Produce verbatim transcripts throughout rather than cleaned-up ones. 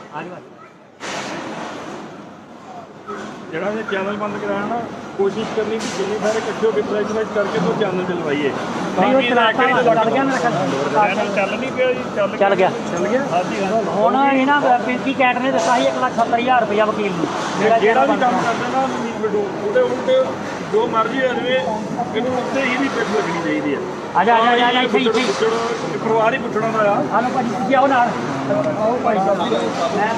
ਜਿਹੜਾ ਇਹ ਚੈਨਲ ਬੰਦ ਕਰਾਇਆ ਨਾ कोशिश करनी कि जिन्नी सारे इकट्ठे होकर प्रेशराइज करके तो चैनल चलवाइए। नहीं वो चला चल गया मेरा चल नहीं पिया जी चल चल गया चल गया हाँ जी ਹੁਣ ਇਹਨਾਂ ਪਿੰਕੀ ਕੈਟ ਨੇ ਦੱਸਿਆ ਸੀ ਇੱਕ ਲੱਖ ਸੱਤਰ ਹਜ਼ਾਰ ਰੁਪਇਆ ਵਕੀਲ ਨੂੰ ਜਿਹੜਾ ਵੀ ਕੰਮ ਕਰਦੇ ਨਾ ਵੀਡੀਓ ਉਹਦੇ ਉਲਟ ਜੋ ਮਰਜ਼ੀ ਹੋ ਜਾਵੇ ਇਹਨੂੰ ਉੱਤੇ ਹੀ ਵੀ ਪਿੱਛ ਲੱਗਣੀ ਚਾਹੀਦੀ ਹੈ। ਆ ਜਾ ਆ ਜਾ ਇੱਥੇ ਇੱਥੇ ਪਰਿਵਾਰ ਹੀ ਪੁੱਛਣਾ ਦਾ ਆ ਹਾਂ ਭਾਜੀ ਤੁਸੀਂ ਆਓ ਨਾਲ ਆਓ ਭਾਈ ਸਾਹਿਬ ਮੈਂ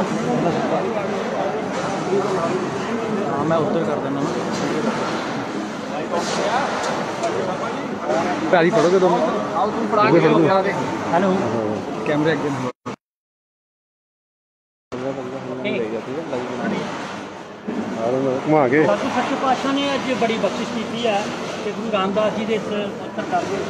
हाँ मैं उत्तर कर देना प्यारी पढ़ोगे दो हेलो कैमरे अगे घुमा के सच्चे पातशाह ने अज बड़ी बख्शिश की है कि गुरु रामदास जी के उत्तर करते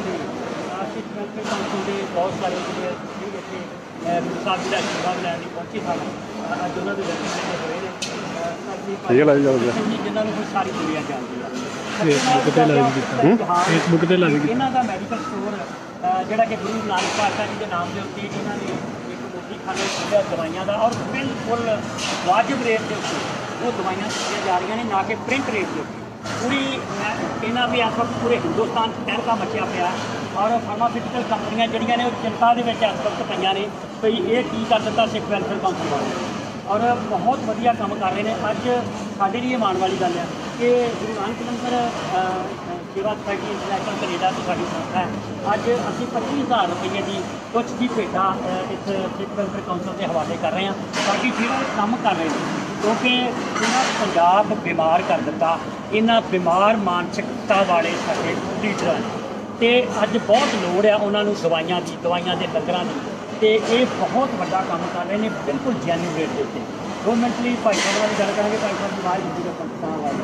बहुत सारे साहब जी आशीर्वाद लैन पहुंचे सन अज उन्होंने दर्शन होए ने जिन्होंने कोई सारी दुनिया जानती है फेसबुक पर लाइव किया इन्हों का मैडिकल स्टोर जोड़ा कि गुरु नानक पातशाह जी के नाम के उत्ते इन्होंने एक मोदी खाने खोलिया दवाइयां का और बिल्कुल वाजिब रेट के उत्ते वो दवाइयां दिखाई जा रही ने ना कि प्रिंट रेट के उत्ते पूरी इन्होंने भी इस वक्त पूरे हिंदुस्तान तहलका मचिया पाया और फार्मास्यूटिकल कंपनियां जड़ियां ने चिंता के इस वक्त पईयां ने भई ये की कर दिता सिख वैलफेयर काउंसिल वाले और बहुत वधिया काम कर रहे हैं। अज साडे लिए माण वाली गल है कि गुरु नानक लंगर सेवा सोसाइटी इंटरनेशनल कनेडा तो साडी संस्था है अज असीं पच्ची हज़ार रुपये की कुछ की भेटा इस सिख वैलफेयर काउंसिल के हवाले कर रहे हैं ताकि जो काम कर रहे हैं क्योंकि इन्होंने पंजाब बीमार कर दिता इन्होंने बीमार मानसिकता वाले साडे लीडर हैं तो अज बहुत लोड़ है उन्होंने दवाइयां की दवाइयां के लंगरां की तो ये बहुत बड़ा काम कर रहे हैं बिल्कुल जैन्युइन रेट के उत्ते। दो मिनट लिए भाई साहब वाली गल करेंगे भाई साहब की आवाज़ हिंदी का पाकिस्तान वाले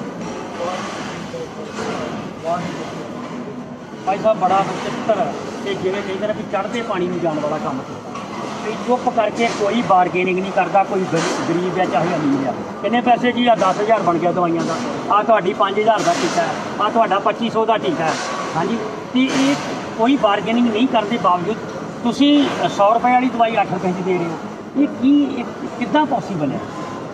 भाई साहब बड़ा विचित्र कि जिवें कहते हैं भी चढ़ते पानी में जाने वाला काम किया चुप करके कोई बारगेनिंग नहीं करता कोई गरीब है चाहे अमीर है कितने पैसे जी आ दस हज़ार बन गया दवाइयां का आ तुहाडी पाँच हज़ार का टीका है आ तुहाडा पच्ची सौ का टीका है हाँ जी तो ये कोई बारगेनिंग नहीं करने बावजूद तुसी सौ रुपए वाली दवाई अठ रुपए की दे रहे हो ये की कितना पॉसीबल है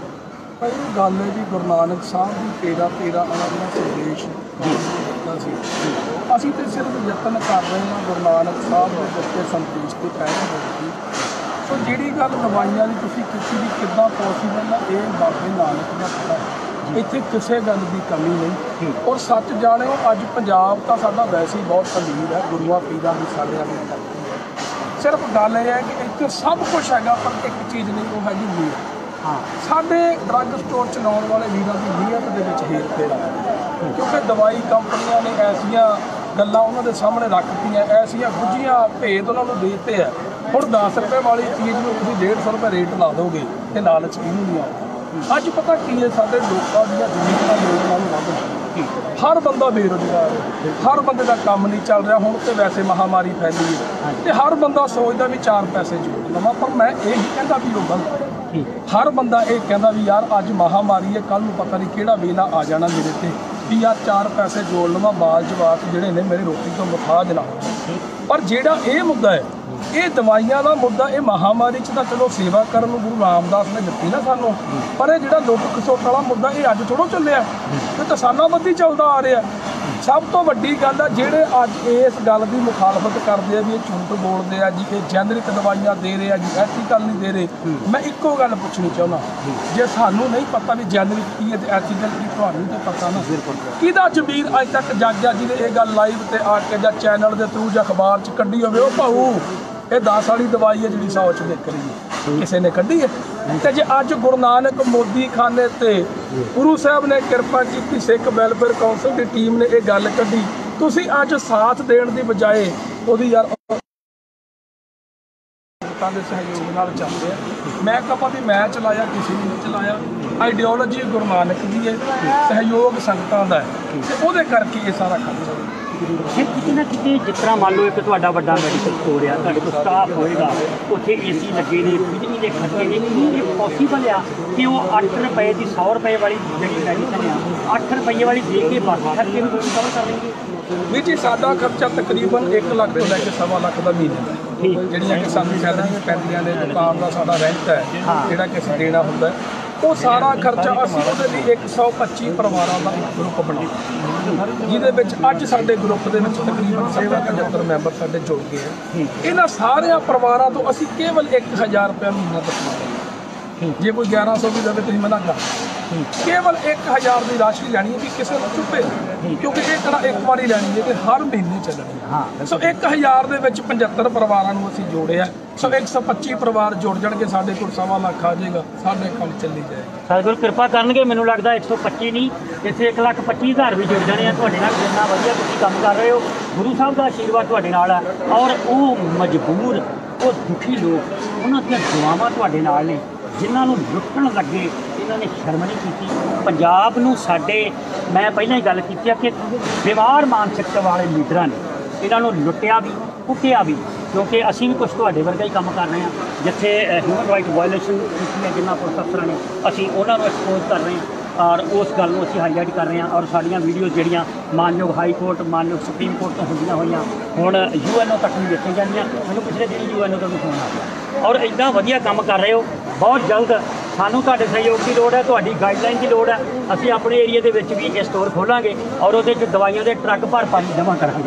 भाई गल है जी गुरु नानक साहब की तेरा तेरा आना जो संदेश दिता सी असीं ते सिर्फ यतन कर रहे हैं गुरु नानक साहब के दिते संदेश के पैरे होगी सो जिहड़ी गल दवाइयां की तुसीं कीती भी किद्दां पॉसीबल है ये बाबे नानक दा पता है इत्थे किसी गल की कमी नहीं और सच जाणिओ अज पंजाब तां साडा वैसे ही बहुत अमीर है गुरुआं पीरां की साडिआं दी धरती है सिर्फ गल यह है कि इत्थे सब कुछ है पर एक चीज़ नहीं वो हैगी नीयत हाँ साढ़े ड्रग स्टोर चलाने वाले वीरों की नीयत के हेर फेर क्योंकि दवाई कंपनियां ने ऐसिया गल्लां उन्होंने सामने रखतियां ऐसिया गुझियां भेद उन्होंने देते हैं हुण दस रुपए वाली चीज़ में तुसीं डेढ़ सौ रुपये रेट ला दोगे तो लालच किहनूं नहीं आता अज पता की है साढ़े लोगों दी ज़मीनां लोग नालों वध हर बंदा बेरोजगार है हर बंदे का काम नहीं चल रहा हुण तो वैसे महामारी फैली है तो हर बंदा सोचता भी चार पैसे जोड़ लवां पर मैं यही कहता भी वो गलत है हर बंदा ये कहता भी यार अज महामारी है कल पता नहीं किहड़ा वेला आ जाना मेरे ते भी यार चार पैसे जोड़ लवां बाल जवाक जिहड़े ने मेरी रोटी तो मुखाज ना हो पर जिहड़ा ये मुद्दा है ये दवाइयां का मुद्दा ये महामारी च तां चलो सेवा करन गुरु रामदास ने दित्ती ना सानूं पर ये जिहड़ा लुट खसोट वाला मुद्दा ये अज थोड़ो चलिया ये तो सालों बधी चलदा आ रहा सब तो वड्डी गल है जिहड़े अज इस गल की मुखालफत करते हैं भी ये झूठ बोलते हैं जी ये जैनरिक दवाइयां दे रहे हैं जी एथीकल नहीं दे रहे मैं इक्को गल पूछनी चाहना जे सानूं नहीं पता भी जैनरिक की है तो एथीकल की तुहानूं तो पता ना किहदा जमीर अज तक जागਿਆ जी ने ये गल लाइव ते आके जां चैनल के थ्रू जां अखबार च कड्ढी होवे ओ भाऊ ये दस वाली दवाई है जी सौ च देख रही है किसी ने कढ़ी है तो जे अज गुरु नानक मोदी खाने ते गुरु साहब ने कृपा की सिख वैलफेयर काउंसिल की टीम ने यह गल कढ़ी तुसीं अज साथ देण दी बजाए ओहदी यार के सहयोग नाल चलते हैं मैं कहा भी मैं चलाया किसी ने नहीं चलाया आइडियोलॉजी गुरु नानक की है सहयोग संगतां दा है ते ओहदे करके ये सारा काम चल फिर किसी ना किसी जिस तरह मान लो एक तुहाडा वड्डा मैडिकल स्टोर है तुहाडे कोल स्टाफ होएगा उत्थे ए सी लगे ने बिजली के खर्चे ने ये पॉसीबल आ कि वो अठ रुपए की सौ रुपए वाली जिहड़ी मैडिसन आ अठ रुपये वाली दे के बाकी खर्चे भी कवर कर लेंगे भी जी साडा खर्चा तकरीबन एक लाख तो लैके सवा लाख का महीने का ਜਿਹੜੀਆਂ ਕਿ ਸਾਨੂੰ ਸੈਲਰੀ ਪੈਂਦੀਆਂ ਨੇ, ਦੁਕਾਨ ਦਾ ਸਾਡਾ ਰੈਂਟ ਹੈ ਜਿਹੜਾ ਕਿ ਅਸੀਂ ਦੇਣਾ ਹੁੰਦਾ ਹੈ, ਉਹ ਸਾਰਾ ਖਰਚਾ ਅਸੀਂ ਉਹਦੇ ਲਈ ਇੱਕ ਸੌ ਪੱਚੀ ਪਰਿਵਾਰਾਂ ਦਾ ਇੱਕ ਗਰੁੱਪ ਬਣਾਇਆ, ਜਿਹਦੇ ਵਿੱਚ ਅੱਜ ਸਾਡੇ ਗਰੁੱਪ ਦੇ ਵਿੱਚ ਤਕਰੀਬਨ ਸੱਤਰ ਪਝੱਤਰ ਮੈਂਬਰ ਸਾਡੇ ਜੁੜ ਗਏ ਆ। ਇਹਨਾਂ ਸਾਰਿਆਂ ਪਰਿਵਾਰਾਂ ਤੋਂ ਅਸੀਂ ਕੇਵਲ ਇੱਕ ਹਜ਼ਾਰ ਰੁਪਇਆ ਮਹੀਨਾ ਤੱਕ, ਜੇ ਕੋਈ ਗਿਆਰਾਂ ਸੌ ਵੀ ਦੇਵੇ ਤੁਸੀਂ ਮਨਾ ਕਰ, ਕੇਵਲ ਇੱਕ ਹਜ਼ਾਰ ਦੀ ਰਾਸ਼ੀ ਲੈਣੀ ਹੈ ਵੀ ਕਿਸੇ ਨੂੰ ਚੁੱਪੇ, ਕਿਉਂਕਿ ਇਹ ਕਿਹੜਾ ਇੱਕ ਵਾਰੀ ਲੈਣੀ ਹੈ ਕਿ ਹਰ ਮਹੀਨੇ ਚੱਲਣੀ ਹੈ। ਸੋ ਇੱਕ ਹਜ਼ਾਰ ਦੇ ਵਿੱਚ ਪਝੱਤਰ ਪਰਿਵਾਰਾਂ ਨੂੰ ਅਸੀਂ ਜੋੜਿਆ। ਸੋ ਇੱਕ ਸੌ ਪੱਚੀ ਪਰਿਵਾਰ ਜੁੜ ਜਾਣਗੇ, ਸਾਡੇ ਕੋਲ ਸਵਾ ਲੱਖ ਆ ਜਾਏਗਾ, ਸਾਡੇ ਕੰਮ ਚੱਲੀ ਜਾਏਗਾ। ਸਤਿਗੁਰੂ ਕਿਰਪਾ ਕਰਨਗੇ, ਮੈਨੂੰ ਲੱਗਦਾ ਇੱਕ ਸੌ ਪੱਚੀ ਨਹੀਂ, ਇੱਥੇ ਇੱਕ ਲੱਖ ਪੱਚੀ ਹਜ਼ਾਰ ਵੀ ਜੁੜ ਜਾਣੇ ਆ ਤੁਹਾਡੇ ਨਾਲ। ਜਿੰਨਾ ਵਧੀਆ ਤੁਸੀਂ ਕੰਮ ਕਰ ਰਹੇ ਹੋ, ਗੁਰੂ ਸਾਹਿਬ ਦਾ ਆਸ਼ੀਰਵਾਦ ਤੁਹਾਡੇ ਨਾਲ ਹੈ। ਔਰ ਉਹ ਮਜਬੂਰ, ਉਹ ਦੁਖੀ ਲੋਕ, ਉਹਨਾਂ ਦੀਆਂ ਦੁਆਵਾਂ ਤੁਹਾਡੇ ਨਾਲ ਨੇ। ਜਿਨ੍ਹਾਂ ਨੂੰ ਲੁੱਟਣ ਲੱਗੇ ਇਹਨਾਂ ਨੇ ਸ਼ਰਮ ਨਹੀਂ ਕੀਤੀ। ਪੰਜਾਬ ਨੂੰ ਸਾਡੇ, ਮੈਂ ਪਹਿਲਾਂ ਹੀ ਗੱਲ ਕੀਤੀ ਆ ਕਿ ਬਿਮਾਰ ਮਾਨਸਿਕਤਾ ਵਾਲੇ ਲੀਡਰਾਂ ਨੇ ਇਹਨਾਂ ਨੂੰ ਲੁੱਟਿਆ ਵੀ, ਕੁੱਟਿਆ ਵੀ, ਕਿਉਂਕਿ ਅਸੀਂ ਵੀ ਕੁਛ ਤੁਹਾਡੇ ਵਰਗਾ ਹੀ ਕੰਮ ਕਰ ਰਹੇ ਹਾਂ। ਜਿੱਥੇ ਹਿਊਮਨ ਰਾਈਟ ਵਾਇਲੇਸ਼ਨ ਕੀਤੀ ਹੈ ਜਿਨ੍ਹਾਂ ਪੁਲਿਸ ਅਫਸਰਾਂ ਨੇ, ਅਸੀਂ ਉਹਨਾਂ ਨੂੰ ਐਕਸਪੋਜ਼ ਕਰ ਰਹੇ ਹਾਂ ਔਰ ਉਸ ਗੱਲ ਨੂੰ ਅਸੀਂ ਹਾਈਲਾਈਟ ਕਰ ਰਹੇ ਹਾਂ। ਔਰ ਸਾਡੀਆਂ ਵੀਡੀਓਜ਼ ਜਿਹੜੀਆਂ ਮਾਨਯੋਗ ਹਾਈ ਕੋਰਟ, ਮਾਨਯੋਗ ਸੁਪਰੀਮ ਕੋਰਟ ਤੋਂ ਹੁੰਦੀਆਂ ਹੋਈਆਂ, ਹੁਣ ਯੂ ਐਨ ਓ ਤੱਕ ਵੀ ਵੇਖੀਆਂ ਜਾਂਦੀਆਂ। ਮੈਨੂੰ ਪਿਛਲੇ ਦਿਨ ਯੂ ਐਨ ਓ ਤੋਂ ਵੀ ਫੋਨ ਆ ਗਿਆ। ਔਰ ਇੱਦਾਂ ਵਧੀਆ ਕੰਮ ਕਰ ਰਹੇ ਹੋ। ਬਹੁਤ ਜਲਦ ਸਾਨੂੰ ਤੁਹਾਡੇ ਸਹਿਯੋਗ ਦੀ ਲੋੜ ਹੈ, ਤੁਹਾਡੀ ਗਾਈਡਲਾਈਨ ਦੀ ਲੋੜ ਹੈ। ਅਸੀਂ ਆਪਣੇ ਏਰੀਆ ਦੇ ਵਿੱਚ ਵੀ ਇਹ ਸਟੋਰ ਖੋਲਾਂਗੇ ਔਰ ਉਹਦੇ 'ਚ ਦਵਾਈਆਂ ਦੇ ਟਰੱਕ ਭਰ ਭਰ ਜਮ੍ਹਾਂ ਕਰਾਂਗੇ।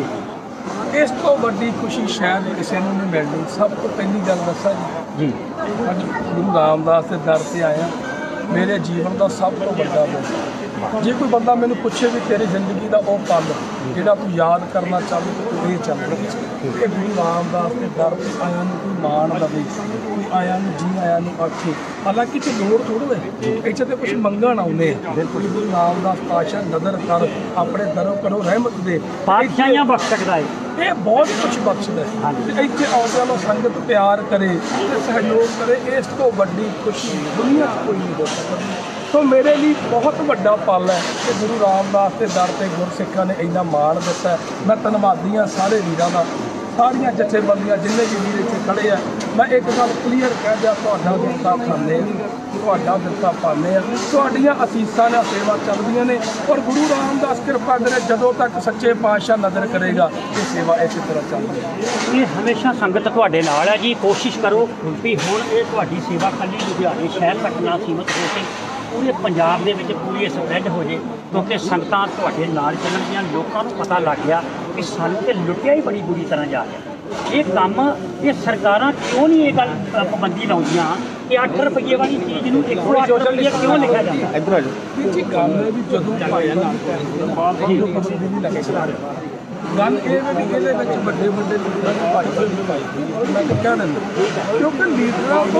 ਇਸ ਤੋਂ ਵੱਡੀ ਖੁਸ਼ੀ ਸ਼ਾਇਦ ਕਿਸੇ ਨੂੰ ਨਹੀਂ ਮਿਲਣੀ। ਸਭ ਤੋਂ ਪਹਿਲੀ ਗੱਲ ਦੱਸਾਂ ਜੀ, ਅੱਜ ਗੁਰੂ ਰਾਮਦਾਸ ਦੇ ਦਰ ਤੇ ਆਇਆ, ਮੇਰੇ ਜੀਵਨ ਦਾ ਸਭ ਤੋਂ ਵੱਡਾ ਮੌਕਾ। ਜੇ ਕੋਈ ਬੰਦਾ ਮੈਨੂੰ ਪੁੱਛੇ ਵੀ ਤੇਰੀ ਜ਼ਿੰਦਗੀ ਦਾ ਉਹ ਪਲ ਜਿਹੜਾ ਤੂੰ ਯਾਦ ਕਰਨਾ ਚਾਹੁੰਦੀ ਤੂੰ ਇਹ ਚੱਲ ਰਿਹਾ ਕਿ ਗੁਰੂ ਰਾਮਦਾਸ ਦੇ ਦਰ ਤੇ ਆਇਆ ਨੂੰ ਕੋਈ ਮਾਣ ਦੇਵੇ, ਕੋਈ ਆਇਆ ਨੂੰ ਜੀ ਆਇਆ ਨੂੰ ਆਖੇ। ਹਾਲਾਂਕਿ ਤੇ ਲੋੜ ਥੋੜ੍ਹਾ ਹੈ, ਇੱਥੇ ਤੇ ਕੁਛ ਮੰਗਣ ਆਉਂਦੇ ਆ। ਬਿਲਕੁਲ ਗੁਰੂ ਰਾਮਦਾਸ ਪਾਤਸ਼ਾਹ ਨਦਰ ਕਰ ਆਪਣੇ ਦਰੋਂ ਕਰੋ ਰਹਿਮਤ ਦੇ, ਪਾਤਸ਼ਾਹੀਆਂ ਬਖਸ਼ ਸਕਦਾ ਹੈ। ਇਹ ਬਹੁਤ ਕੁਛ ਬਖਸ਼ਦਾ ਹੈ। ਤੇ ਇੱਥੇ ਆਉਂਦਿਆਂ ਨੂੰ ਸੰਗਤ ਪਿਆਰ ਕਰੇ ਤੇ ਸਹਿਯੋਗ ਕਰੇ, ਇਸ ਤੋਂ ਵੱਡੀ ਖੁਸ਼ੀ ਦੁਨੀਆ 'ਚ ਕੋਈ ਨਹੀਂ ਹੋ ਸਕਦੀ। ਸੋ ਮੇਰੇ ਲਈ ਬਹੁਤ ਵੱਡਾ ਪਲ ਹੈ ਕਿ ਗੁਰੂ ਰਾਮਦਾਸ ਦੇ ਦਰ ਤੇ ਗੁਰਸਿੱਖਾਂ ਨੇ ਇੰਨਾ ਮਾਣ ਦਿੱਤਾ। ਮੈਂ ਧੰਨਵਾਦੀ ਹਾਂ ਸਾਰੇ ਵੀਰਾਂ ਦਾ, ਸਾਰੀਆਂ ਜਥੇਬੰਦੀਆਂ ਜਿੰਨੇ ਵੀ ਵੀਰ ਇੱਥੇ ਖੜੇ ਆ। ਮੈਂ ਇੱਕ ਗੱਲ ਕਲੀਅਰ ਕਹਿ ਦਿਆਂ, ਤੁਹਾਡਾ ਦਿੱਤਾ ਖਾਂਦੇ, ਤੁਹਾਡਾ ਦਿੱਤਾ ਪਾਉਂਦੇ ਆ, ਤੁਹਾਡੀਆਂ ਅਸੀਸਾਂ ਨਾਲ ਸੇਵਾ ਚੱਲਦੀਆਂ ਨੇ। ਔਰ ਗੁਰੂ ਰਾਮਦਾਸ ਕਿਰਪਾ ਕਰੇ, ਜਦੋਂ ਤੱਕ ਸੱਚੇ ਪਾਤਸ਼ਾਹ ਨਜ਼ਰ ਕਰੇਗਾ ਇਹ ਸੇਵਾ ਇਸੇ ਤਰ੍ਹਾਂ ਚੱਲਦੀ ਹੈ। ਇਹ ਹਮੇਸ਼ਾ ਸੰਗਤ ਤੁਹਾਡੇ ਨਾਲ ਹੈ ਜੀ। ਕੋਸ਼ਿਸ਼ ਕਰੋ ਵੀ ਹੁਣ ਇਹ ਤੁਹਾਡੀ ਸੇਵਾ ਕੱਲੀ ਲੁਧਿਆਣੇ ਸ਼ਹਿਰ ਤੱਕ ਨਾ ਸੀਮਤ ਹੋ ਕੇ ਪੂਰੇ ਪੰਜਾਬ ਦੇ ਵਿੱਚ ਪੂਰੀ ਸਪਰੈਡ ਹੋ ਜੇ, ਕਿਉਂਕਿ ਸੰਗਤਾਂ ਤੁਹਾਡੇ ਨਾਲ ਚੱਲਣਗੀਆਂ। ਲੋਕਾਂ ਨੂੰ ਪਤਾ ਲੱਗ ਗਿਆ ਕਿ ਸਾਨੂੰ ਤੇ ਲੁੱਟਿਆ ਹੀ ਬੜੀ ਬੁਰੀ ਤਰ੍ਹਾਂ ਜਾ ਰਿਹਾ। ਇਹ ਕੰਮ, ਇਹ ਸਰਕਾਰਾਂ ਕਿਉਂ ਨਹੀਂ ਇਹ ਗੱਲ ਪਾਬੰਦੀ ਲਾਉਂਦੀਆਂ ਕਿ ਅੱਠ ਰੁਪਈਏ ਵਾਲੀ ਚੀਜ਼ ਨੂੰ ਇੱਕ ਸੌ ਅੱਠ ਰੁਪਈਏ ਕਿਉਂ ਲਿਖਿਆ ਜਾਂਦਾ? ਇੱਧਰ ਆ ਜਾਓ। ਇਹ ਜੀ ਗੱਲ ਹੈ ਵੀ ਜਦੋਂ ਪਾਇਆ ਨਾ ਪਾਬੰਦੀ ਨਹੀਂ ਲੱਗੇਗਾ। ਗੱਲ ਇਹ ਹੈ ਵੀ ਇਹਦੇ ਵਿੱਚ ਵੱਡੇ ਵੱਡੇ ਲੀਡਰਾਂ ਦੀ ਭਾਈਵਾਲੀ ਨਹੀਂ ਪਾਈ ਗਈ। ਮੈਂ ਤਾਂ ਕਹਿ ਦਿੰਦਾ, ਕਿਉਂਕਿ ਲੀਡਰਾਂ ਤੋਂ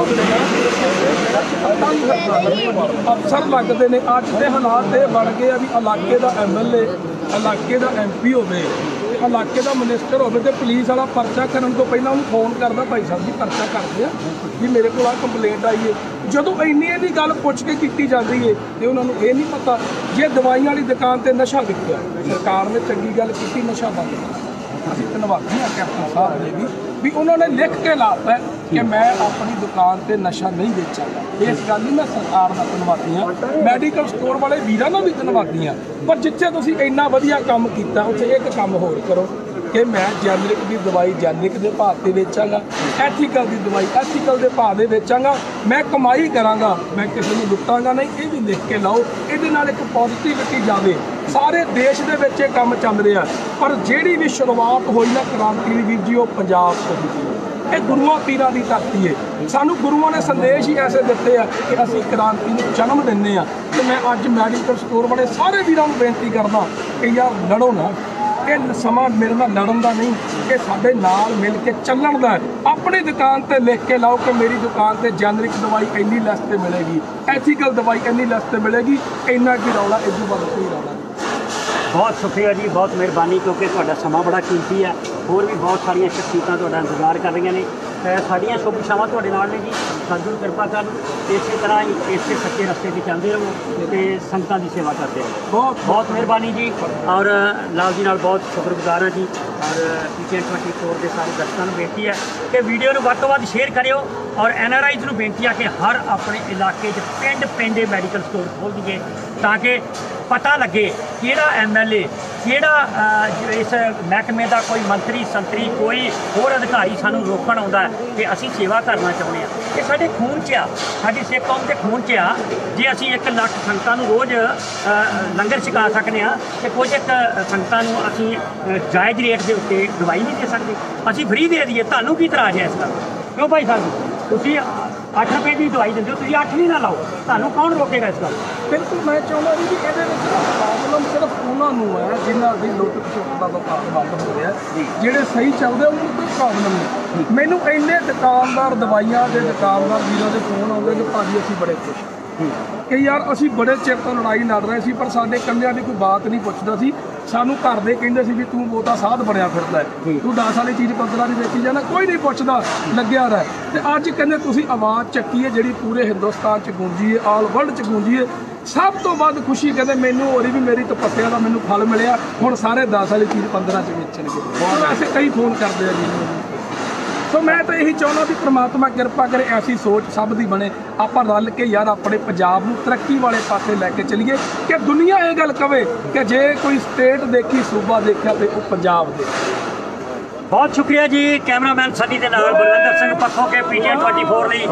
ਅਫਸਰ ਲੱਗਦੇ ਨੇ। ਅੱਜ ਦੇ ਹਾਲਾਤ ਇਹ ਬਣ ਗਏ ਆ ਵੀ ਇਲਾਕੇ ਦਾ ਐਮ ਐਲ ਏ, ਇਲਾਕੇ ਦਾ ਐਮ ਪੀ ਹੋਵੇ, ਇਲਾਕੇ ਦਾ ਮਿਨਿਸਟਰ ਹੋਵੇ ਤੇ ਪੁਲਿਸ ਵਾਲਾ ਪਰਚਾ ਕਰਨ ਤੋਂ ਪਹਿਲਾਂ ਉਹਨੂੰ ਫੋਨ ਕਰਦਾ, ਭਾਈ ਸਾਹਿਬ ਜੀ ਪਰਚਾ ਕਰਦੇ ਆ ਵੀ ਮੇਰੇ ਕੋਲ ਆ ਕੰਪਲੇਂਟ ਆਈ ਹੈ। ਜਦੋਂ ਇੰਨੀ ਇਹਦੀ ਗੱਲ ਪੁੱਛ ਕੇ ਕੀਤੀ ਜਾਂਦੀ ਹੈ ਤੇ ਉਹਨਾਂ ਨੂੰ ਇਹ ਨਹੀਂ ਪਤਾ ਜੇ ਦਵਾਈਆਂ ਵਾਲੀ ਦੁਕਾਨ ਤੇ ਨਸ਼ਾ ਵਿਕਿਆ, ਸਰਕਾਰ ਨੇ ਚੰਗੀ ਗੱਲ ਕੀਤੀ, ਨਸ਼ਾ ਬੰਦ ਕੀਤਾ। ਅਸੀਂ ਧੰਨਵਾਦੀ ਹਾਂ ਕੈਪਟਨ ਸਾਹਿਬ ਦੇ ਵੀ ਵੀ ਉਹਨਾਂ ਨੇ ਲਿਖ ਕੇ ਲਾਤਾ ਕਿ ਮੈਂ ਆਪਣੀ ਦੁਕਾਨ ਤੇ ਨਸ਼ਾ ਨਹੀਂ ਵੇਚਾਂਗਾ। ਇਸ ਗੱਲ ਲਈ ਮੈਂ ਸਰਕਾਰ ਦਾ ਧੰਨਵਾਦੀ ਹਾਂ, ਮੈਡੀਕਲ ਸਟੋਰ ਵਾਲੇ ਵੀਰਾਂ ਨੂੰ ਵੀ ਧੰਨਵਾਦੀ ਹਾਂ। ਪਰ ਜਿੱਥੇ ਤੁਸੀਂ ਇੰਨਾ ਵਧੀਆ ਕੰਮ ਕੀਤਾ ਉੱਥੇ ਇੱਕ ਕੰਮ ਹੋਰ ਕਰੋ ਕਿ ਮੈਂ ਜੈਨਰਿਕ ਦੀ ਦਵਾਈ ਜੈਨਰਿਕ ਦੇ ਭਾਅ 'ਤੇ ਵੇਚਾਂਗਾ, ਐਥੀਕਲ ਦੀ ਦਵਾਈ ਐਥੀਕਲ ਦੇ ਭਾਅ ਦੇ ਵੇਚਾਂਗਾ। ਮੈਂ ਕਮਾਈ ਕਰਾਂਗਾ, ਮੈਂ ਕਿਸੇ ਨੂੰ ਲੁੱਟਾਂਗਾ ਨਹੀਂ। ਇਹ ਵੀ ਲਿਖ ਕੇ ਲਾਓ, ਇਹਦੇ ਨਾਲ ਇੱਕ ਪੋਜ਼ਿਟਿਵਿਟੀ ਜਾਵੇ। ਸਾਰੇ ਦੇਸ਼ ਦੇ ਵਿੱਚ ਇਹ ਕੰਮ ਚੱਲ ਰਿਹਾ, ਪਰ ਜਿਹੜੀ ਵੀ ਸ਼ੁਰੂਆਤ ਹੋਈ ਨਾ ਕ੍ਰਾਂਤੀ ਦੀ ਵੀਰ ਜੀ, ਉਹ ਪੰਜਾਬ ਤੋਂ ਹੋਈ। ਇਹ ਗੁਰੂਆਂ ਪੀਰਾਂ ਦੀ ਧਰਤੀ ਹੈ। ਸਾਨੂੰ ਗੁਰੂਆਂ ਨੇ ਸੰਦੇਸ਼ ਹੀ ਐਸੇ ਦਿੱਤੇ ਆ ਕਿ ਅਸੀਂ ਕ੍ਰਾਂਤੀ ਨੂੰ ਜਨਮ ਦਿੰਦੇ ਹਾਂ। ਤੇ ਮੈਂ ਅੱਜ ਮੈਡੀਕਲ ਸਟੋਰ ਵਾਲੇ ਸਾਰੇ ਵੀਰਾਂ ਨੂੰ ਬੇਨਤੀ ਕਰਦਾ ਕਿ ਯਾਰ ਲੜੋ ਨਾ। ਇਹ ਸਮਾਂ ਮੇਰੇ ਨਾਲ ਲੜਨ ਦਾ ਨਹੀਂ, ਇਹ ਸਾਡੇ ਨਾਲ ਮਿਲ ਕੇ ਚੱਲਣ ਦਾ। ਆਪਣੀ ਦੁਕਾਨ ਤੇ ਲਿਖ ਕੇ ਲਾਓ ਕਿ ਮੇਰੀ ਦੁਕਾਨ ਤੇ ਜੈਨਰਿਕ ਦਵਾਈ ਇੰਨੀ ਲੈਸ ਤੇ ਮਿਲੇਗੀ, ਐਥੀਕਲ ਦਵਾਈ ਇੰਨੀ ਲੈਸ ਤੇ ਮਿਲੇਗੀ। ਇੰਨਾ ਕੀ ਰੌਲਾ, ਇਸ ਤੋਂ ਵੱਧ ਕੋਈ ਰੌਲਾ ਨਹੀਂ। ਬਹੁਤ ਸ਼ੁਕਰੀਆ ਜੀ, ਬਹੁਤ ਮਿਹਰਬਾਨੀ, ਕਿਉਂਕਿ ਤੁਹਾਡਾ ਸਮਾਂ ਬੜਾ ਕੀਮਤੀ ਹੈ। ਹੋਰ ਵੀ ਬਹੁਤ ਸਾਰੀਆਂ ਸ਼ਖਸੀਅਤਾਂ ਤੁਹਾਡਾ ਇੰਤਜ਼ਾਰ ਕਰ ਰਹੀਆਂ ਨੇ। ਸਾਡੀਆਂ ਸ਼ੁਭ ਇਛਾਵਾਂ ਤੁਹਾਡੇ ਨਾਲ ਨੇ ਜੀ। ਸਤਿਗੁਰੂ ਕਿਰਪਾ ਕਰਨ, ਇਸੇ ਤਰ੍ਹਾਂ ਹੀ ਇਸੇ ਸੱਚੇ ਰਸਤੇ 'ਤੇ ਚੱਲਦੇ ਰਹੋ ਤੇ ਸੰਗਤਾਂ ਦੀ ਸੇਵਾ ਕਰਦੇ ਰਹੋ। ਬਹੁਤ ਬਹੁਤ ਮਿਹਰਬਾਨੀ ਜੀ। ਔਰ ਲਾਲ ਜੀ ਨਾਲ ਬਹੁਤ ਸ਼ੁਕਰਗੁਜ਼ਾਰ ਹਾਂ ਜੀ। और पीटीएन ट्वेंटी फोर के सारे दर्शकों को बेनती है कि वीडियो को वध तो वध शेयर करियो और एन आर आईज़ को बेनती है कि हर अपने इलाके पिंड पिंड मैडिकल स्टोर खोल दिए ताकि पता लगे किहड़ा एम एल ए किहड़ा इस महकमे का कोई मंत्री संतरी कोई होर अधिकारी सानू रोकण आउंदा है कि असीं सेवा करना चाहुंदे आ। ये साडे खून च आ, साडी सिख कौम के खून च आ। जे असीं एक लख संगतां नूं रोज़ लंगर छका सकने आ ते कुछ एक संगतां नूं असीं जायज़ रेट के उत्ते दवाई नहीं दे सकते, असीं फ्री दे दईए। तुहानूं की इतराज़ है इस गल क्यों भाई साहब? तुसीं अठ रुपए की दवाई दिंदे हो, तुसीं अठ नहीं ना लाओ, तुहानूं कौन रोकेगा इस गल? बिल्कुल मैं चाਹੁੰਦਾ ਜੀ ਕਿ ਇਹਦੇ ਵਿੱਚ ਪ੍ਰੋਬਲਮ ਸਿਰਫ ਉਹਨਾਂ ਨੂੰ ਹੈ ਜਿਨ੍ਹਾਂ ਦੀ ਲੁੱਟ ਖਸੁੱਟ ਦਾ ਵਪਾਰ ਬੰਦ ਹੋ ਰਿਹਾ, ਜਿਹੜੇ ਸਹੀ ਚੱਲਦੇ ਉਹਨਾਂ ਨੂੰ ਕੋਈ ਪ੍ਰੋਬਲਮ ਨਹੀਂ। ਮੈਨੂੰ ਇੰਨੇ ਦੁਕਾਨਦਾਰ ਦਵਾਈਆਂ ਦੇ ਦੁਕਾਨਦਾਰ ਵੀਰਾਂ ਦੇ ਫੋਨ ਆਉਂਦੇ ਕਿ ਭਾਜੀ ਅਸੀਂ ਬੜੇ ਖੁਸ਼ ਕਿ ਯਾਰ ਅਸੀਂ ਬੜੇ ਚਿਰ ਤੋਂ ਲੜਾਈ ਲੜ ਰਹੇ ਸੀ ਪਰ ਸਾਡੇ ਕੱਲਿਆਂ ਦੀ ਕੋਈ ਬਾਤ ਨਹੀਂ ਪੁੱਛਦਾ ਸੀ। ਸਾਨੂੰ ਘਰ ਦੇ ਕਹਿੰਦੇ ਸੀ ਵੀ ਤੂੰ ਬਹੁਤਾ ਸਾਧ ਬਣਿਆ ਫਿਰਦਾ ਹੈ, ਤੂੰ ਦਸ ਵਾਲੀ ਚੀਜ਼ ਪੰਦਰਾਂ ਦੀ ਵੇਚੀ ਜਾਣਾ, ਕੋਈ ਨਹੀਂ ਪੁੱਛਦਾ, ਲੱਗਿਆ ਰਹਿ। ਤੇ ਅੱਜ ਕਹਿੰਦੇ ਤੁਸੀਂ ਆਵਾਜ਼ ਚੱਕੀ ਹੈ ਜਿਹੜੀ ਪੂਰੇ ਹਿੰਦੁਸਤਾਨ 'ਚ ਗੂੰਜੀ ਹੈ, ਆਲ ਵਰਲਡ 'ਚ ਗੂੰਜੀ ਹੈ। ਸਭ ਤੋਂ ਵੱਧ ਖੁਸ਼ੀ ਕਹਿੰਦੇ ਮੈਨੂੰ ਹੋ ਰਹੀ ਵੀ ਮੇਰੀ ਤਪੱਸਿਆ ਦਾ ਮੈਨੂੰ ਫਲ ਮਿਲਿਆ, ਹੁਣ ਸਾਰੇ ਦਸ ਵਾਲੀ ਚੀਜ਼ ਪੰਦਰਾਂ 'ਚ ਵੇਚਣਗੇ। ਵੈਸੇ ਕਈ ਫੋਨ ਕਰਦੇ ਆ ਜੀ। ਸੋ ਮੈਂ ਤਾਂ ਇਹੀ ਚਾਹੁੰਦਾ ਵੀ ਪ੍ਰਮਾਤਮਾ ਕਿਰਪਾ ਕਰੇ ਐਸੀ ਸੋਚ ਸਭ ਦੀ ਬਣੇ, ਆਪਾਂ ਰਲ ਕੇ ਯਾਰ ਆਪਣੇ ਪੰਜਾਬ ਨੂੰ ਤਰੱਕੀ ਵਾਲੇ ਪਾਸੇ ਲੈ ਕੇ ਚੱਲੀਏ ਕਿ ਦੁਨੀਆ ਇਹ ਗੱਲ ਕਵੇ ਕਿ ਜੇ ਕੋਈ ਸਟੇਟ ਦੇਖੀ ਸੂਬਾ ਦੇਖਿਆ ਤੇ ਉਹ ਪੰਜਾਬ ਦੇ। बहुत शुक्रिया जी कैमरामैन सनी के नाल बलविंदर सिंह पक्खों के पीटीएन ट्वेंटी फोर ਲਈ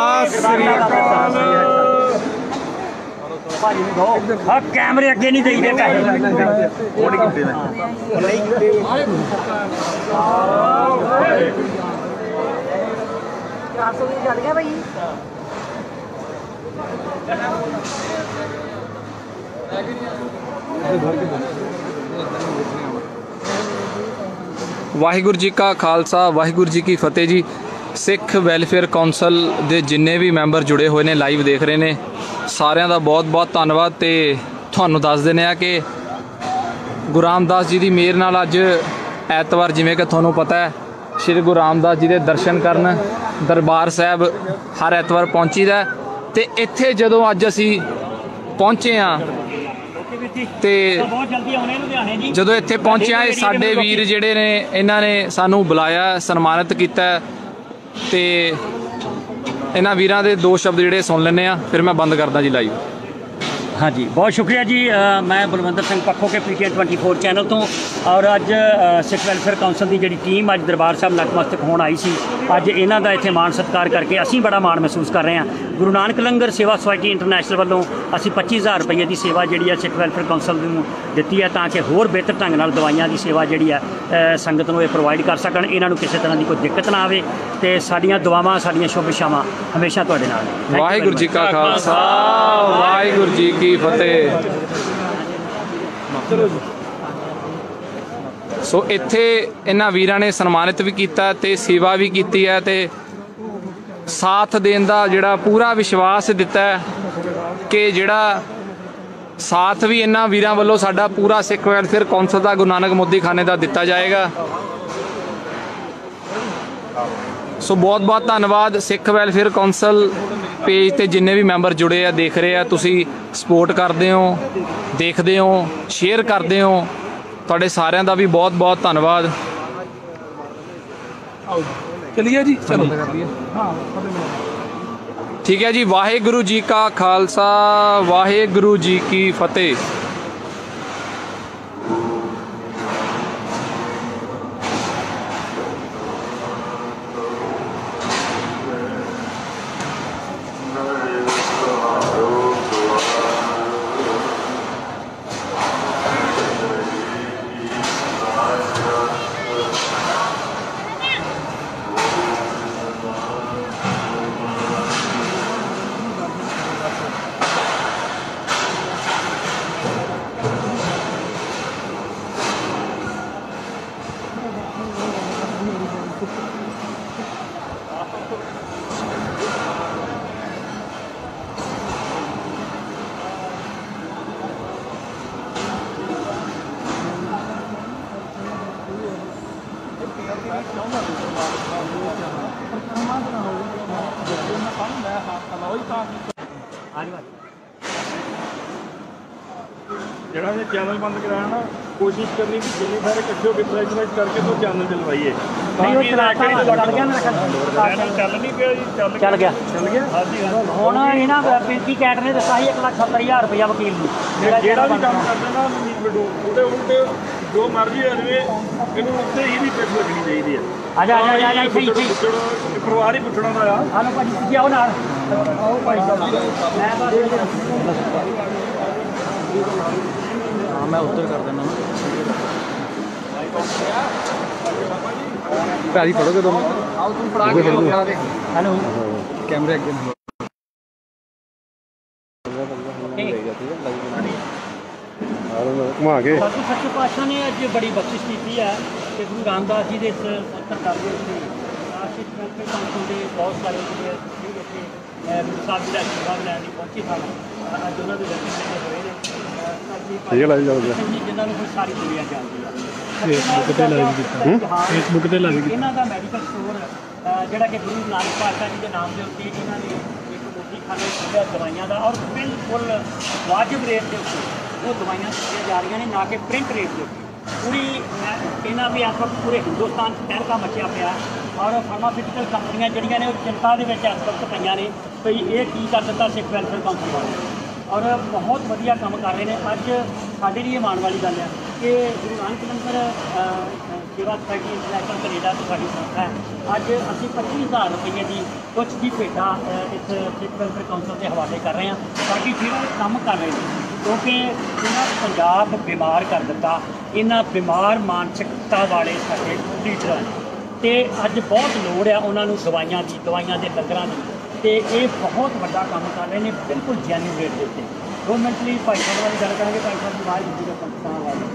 हाँ कैमरे अगे नहीं देई दे ਵਾਹਿਗੁਰੂ ਜੀ ਕਾ ਖਾਲਸਾ ਵਾਹਿਗੁਰੂ ਜੀ ਕੀ ਫਤਿਹ ਜੀ। ਸਿੱਖ ਵੈਲਫੇਅਰ ਕੌਂਸਲ ਦੇ ਜਿੰਨੇ ਵੀ ਮੈਂਬਰ ਜੁੜੇ ਹੋਏ ਨੇ ਲਾਈਵ ਦੇਖ ਰਹੇ ਨੇ ਸਾਰਿਆਂ ਦਾ ਬਹੁਤ ਬਹੁਤ ਧੰਨਵਾਦ। ਤੇ ਤੁਹਾਨੂੰ ਦੱਸ ਦਿੰਦੇ ਆ ਕਿ ਗੁਰੂ ਰਾਮਦਾਸ ਜੀ ਦੀ ਮਿਹਰ ਨਾਲ ਅੱਜ ਐਤਵਾਰ ਜਿਵੇਂ ਕਿ ਤੁਹਾਨੂੰ ਪਤਾ ਹੈ ਸ਼੍ਰੀ ਗੁਰੂ ਰਾਮਦਾਸ ਜੀ ਦੇ ਦਰਸ਼ਨ ਕਰਨ ਦਰਬਾਰ ਸਾਹਿਬ ਹਰ ਐਤਵਾਰ ਪਹੁੰਚੀਦਾ। ਤੇ ਇੱਥੇ ਜਦੋਂ ਅੱਜ ਅਸੀਂ ਪਹੁੰਚੇ ਹਾਂ ਤੇ ਜਦੋਂ ਇੱਥੇ ਪਹੁੰਚਿਆ ਇਹ ਸਾਡੇ ਵੀਰ ਜਿਹੜੇ ਨੇ ਇਹਨਾਂ ਨੇ ਸਾਨੂੰ ਬੁਲਾਇਆ ਸਨਮਾਨਿਤ ਕੀਤਾ ਤੇ ਇਹਨਾਂ ਵੀਰਾਂ ਦੇ ਦੋ ਸ਼ਬਦ ਜਿਹੜੇ ਸੁਣ ਲੈਂਦੇ ਆ ਫਿਰ ਮੈਂ ਬੰਦ ਕਰਦਾ ਜੀ ਲਾਈਵ। हाँ जी बहुत शुक्रिया जी। आ, मैं बलविंदर सिंह पक्खों के पीटीएन ट्वेंटी फोर चैनल तो और अज सिख वैलफेयर कौंसल की जी टीम अज दरबार साहब नतमस्तक होने आई सी। अज इन्हों का इतने मान सत्कार करके असी बड़ा मान महसूस कर रहे हैं। गुरु नानक लंगर सेवा सोसाइटी इंटरनेशनल वालों असी पच्ची हज़ार रुपये की सेवा जी है सिख वैलफेयर कौंसल को दी है ताकि होर बेहतर ढंग नाल दवाइयां की सेवा जी है संगत को प्रोवाइड कर सकन, इन्हों किसी तरह की कोई दिक्कत ना आए। तो साड़ियाँ दुआवां साड़ियाँ शुभ इच्छावां हमेशा तुहाडे नाल। वाहिगुरू जी का खालसा वाहिगुरू जी की फतेह। सो इत्थे इन्हां वीरां ने सन्मानित भी किया ते सेवा भी की है ते साथ देण दा जिहड़ा पूरा विश्वास दिता है कि जिहड़ा साथ भी इन्हां वीरां वल्लों साडा पूरा सिख वैलफेयर कौंसल दा गुरु नानक मोदी खाने दा दिता जाएगा। सो बहुत बहुत धन्नवाद। सिख वैलफेयर कौंसल पेज ते जिन्ने भी मैंबर जुड़े आ देख रहे हैं, तुसी सपोर्ट करते हो, देखते हो, शेयर करते हो, तुहाडे सारिਆਂ ਦਾ भी बहुत बहुत धन्नवाद। चलिए जी चलो ठीक है जी। वाहिगुरू जी का खालसा वाहिगुरू जी की फतेह। ਜਿਹੜਾ ਇਹ ਚੈਨਲ ਬੰਦ ਕਰਾਇਆ ਨਾ, ਕੋਸ਼ਿਸ਼ ਕਰਨੀ ਕਿ ਜਿੰਨੇ ਸਾਰੇ ਇਕੱਠੇ ਹੋ ਕੇ ਪ੍ਰੈਸ਼ਰਾਈਜ਼ ਕਰਕੇ ਤੋਂ ਚੈਨਲ ਚਲਵਾਈਏ। ਨਹੀਂ ਉਹ ਚਲਾਤਾ ਚੱਲ ਗਿਆ ਮੇਰਾ ਚੈਨਲ ਚੱਲ ਨਹੀਂ ਪਿਆ ਜੀ, ਚੱਲ ਚੱਲ ਗਿਆ ਚੱਲ ਗਿਆ ਹਾਂਜੀ ਹਾਂਜੀ। ਹੁਣ ਇਹਨਾਂ ਪਿੰਕੀ ਕੈਟ ਨੇ ਦੱਸਿਆ ਸੀ ਇੱਕ ਲੱਖ ਸੱਤਰ ਹਜ਼ਾਰ ਰੁਪਇਆ ਵਕੀਲ ਨੂੰ ਜਿਹੜਾ ਵੀ ਕੰਮ ਕਰਦੇ ਨਾ ਨੀਲ ਵਿਡੋ ਉਹਦੇ ਉਲਟ ਜੋ ਮਰਜ਼ੀ ਹੋ ਜਾਵੇ ਇਹਨੂੰ ਉੱਤੇ ਹੀ ਵੀ ਟੈਕਸ ਲੱਗਣੀ ਚਾਹੀਦੀ ਹੈ। ਆ ਜਾ ਆ ਜਾ ਆ ਜਾ ਇੱਥੇ ਇੱਥੇ ਪੁੱਛਣ ਪਰਿਵਾਰ ਹੀ ਪੁੱਛਣਾ ਦਾ ਆ। ਹਲੋ ਭਾਜੀ ਤੁਸੀਂ ਆਓ ਨਾਲ ਆਓ ਭਾਈ ਸਾਹਿਬ ਮੈਂ ਹਾਂ ਮੈਂ ਉੱਧਰ ਕਰ ਦਿੰਦਾ ਭਾਜੀ ਫੜੋਗੇ ਦੋ ਮਿੰਟ ਆਓ ਤੂੰ ਫੜਾ ਕੇ ਲਿਆ ਦੇ ਹੈਲੋ ਕੈਮਰੇ ਅੱਗੇ ਘੁਮਾ ਕੇ ਬਾਕੀ ਸੱਚੇ ਪਾਤਸ਼ਾਹ ਨੇ ਅੱਜ ਬੜੀ ਬਖਸ਼ਿਸ਼ ਕੀਤੀ ਹੈ ਕਿ ਗੁਰੂ ਰਾਮਦਾਸ ਜੀ ਦੇ ਇਸ ਉੱਤਰ ਕਰਦੇ ਉੱਤੇ ਆਸ਼ਿਸ਼ ਵੈਲਫੇਅਰ ਕਾਉਂਸਲ ਦੇ ਬਹੁਤ ਸਾਰੇ ਜਿਹੜੇ ਇੱਥੇ ਗੁਰੂ ਸਾਹਿਬ ਜੀ ਦਾ ਆਸ਼ੀਰਵਾਦ ਲੈਣ ਲਈ ਪਹੁੰਚੇ ਸਨ। ਅੱਜ ਉਹਨਾਂ ਦੇ ਦਰਸ਼ਨ ਮੇਲੇ ਹੋਏ ਨੇ। ਠੀਕ ਹੈ, ਲਾਈ ਜਾਓ ਜੀ। ਜਿਨ੍ਹਾਂ ਨੂੰ ਕੋਈ ਸਾਰੀ ਦੁਨੀਆ ਜਾਣਦੀ ਹੈ। ਫੇਸਬੁੱਕ ਤੇ ਲਾਈਵ ਕੀਤਾ ਫੇਸਬੁੱਕ ਤੇ ਲਾਈਵ ਕੀਤਾ ਇਹਨਾਂ ਦਾ ਮੈਡੀਕਲ ਸਟੋਰ ਜਿਹੜਾ ਕਿ ਗੁਰੂ ਨਾਨਕ ਪਾਤਸ਼ਾਹ ਜੀ ਦੇ ਨਾਮ ਦੇ ਉੱਤੇ ਇਹਨਾਂ ਨੇ ਇੱਕ ਮੋਟੀ ਖਾਨੇ ਖੋਲ੍ਹਿਆ ਦਵਾਈਆਂ ਦਾ, ਔਰ ਬਿਲਕੁਲ ਵਾਜਿਬ ਰੇਟ ਦੇ ਉੱਤੇ ਉਹ ਦਵਾਈਆਂ ਦਿੱਤੀਆਂ ਜਾ ਰਹੀਆਂ ਨੇ, ਨਾ ਕਿ ਪ੍ਰਿੰਟ ਰੇਟ ਦੇ ਉੱਤੇ। ਪੂਰੀ ਇਹਨਾਂ ਵੀ ਇਸ ਵਕਤ ਪੂਰੇ ਹਿੰਦੁਸਤਾਨ 'ਚ ਤਹਿਲਕਾ ਮਚਿਆ ਪਿਆ, ਔਰ ਫਾਰਮਾਸਿਊਟੀਕਲ ਕੰਪਨੀਆਂ ਜਿਹੜੀਆਂ ਨੇ ਉਹ ਚਿੰਤਾ ਦੇ ਵਿੱਚ ਇਸ ਵਕਤ ਪਈਆਂ ਨੇ ਵੀ ਇਹ ਕੀ ਕਰ ਦਿੱਤਾ ਸਿੱਖ ਵੈਲਫੇਅਰ ਕਾਉਂਸਲ ਵਾਲੇ, ਔਰ ਬਹੁਤ ਵਧੀਆ ਕੰਮ ਕਰ ਰਹੇ ਨੇ। ਅੱਜ ਸਾਡੇ ਲਈ ਇਹ ਮਾਣ ਵਾਲੀ ਗੱਲ ਹੈ ਕਿ ਗੁਰੂ ਨਾਨਕ ਲੰਗਰ ਸੇਵਾ ਸੁਸਾਇਟੀ ਇੰਟਰਨੈਸ਼ਨਲ ਕੈਨੇਡਾ ਤੋਂ ਸਾਡੀ ਸੰਸਥਾ ਹੈ। ਅੱਜ ਅਸੀਂ ਪੱਚੀ ਹਜ਼ਾਰ ਰੁਪਏ ਦੀ ਕੁਛ ਦੀ ਭੇਟਾ ਇਸ ਸਿੱਖ ਵੈਲਫੇਅਰ ਕਾਉਂਸਲ ਦੇ ਹਵਾਲੇ ਕਰ ਰਹੇ ਹਾਂ, ਤਾਂ ਕਿ ਜਿਹੜਾ ਇਹ ਕੰਮ ਕਰ ਰਹੇ ਨੇ, ਕਿਉਂਕਿ ਇਹਨਾਂ ਪੰਜਾਬ ਬਿਮਾਰ ਕਰ ਦਿੱਤਾ, ਇਹਨਾਂ ਬਿਮਾਰ ਮਾਨਸਿਕਤਾ ਵਾਲੇ ਸਾਡੇ ਲੀਡਰਾਂ ਨੇ, ਅਤੇ ਅੱਜ ਬਹੁਤ ਲੋੜ ਆ ਉਹਨਾਂ ਨੂੰ ਦਵਾਈਆਂ ਦੀ, ਦਵਾਈਆਂ ਦੇ ਲੰਗਰਾਂ ਦੀ, ਅਤੇ ਇਹ ਬਹੁਤ ਵੱਡਾ ਕੰਮ ਕਰ ਰਹੇ ਨੇ ਬਿਲਕੁਲ ਜੈਨੂਇਨ ਰੇਟ ਦੇ ਉੱਤੇ। ਦੋ ਮਿੰਟ ਲਈ ਭਾਈ ਸਾਹਿਬ ਵਾਲੀ ਗੱਲ ਕਰਾਂਗੇ। ਭਾਈ ਸਾਹਿਬ ਦੀ ਆਵਾਜ਼ ਦਿੱਤੀ ਪਾਕਿਸਤਾਨ ਵਾਲੇ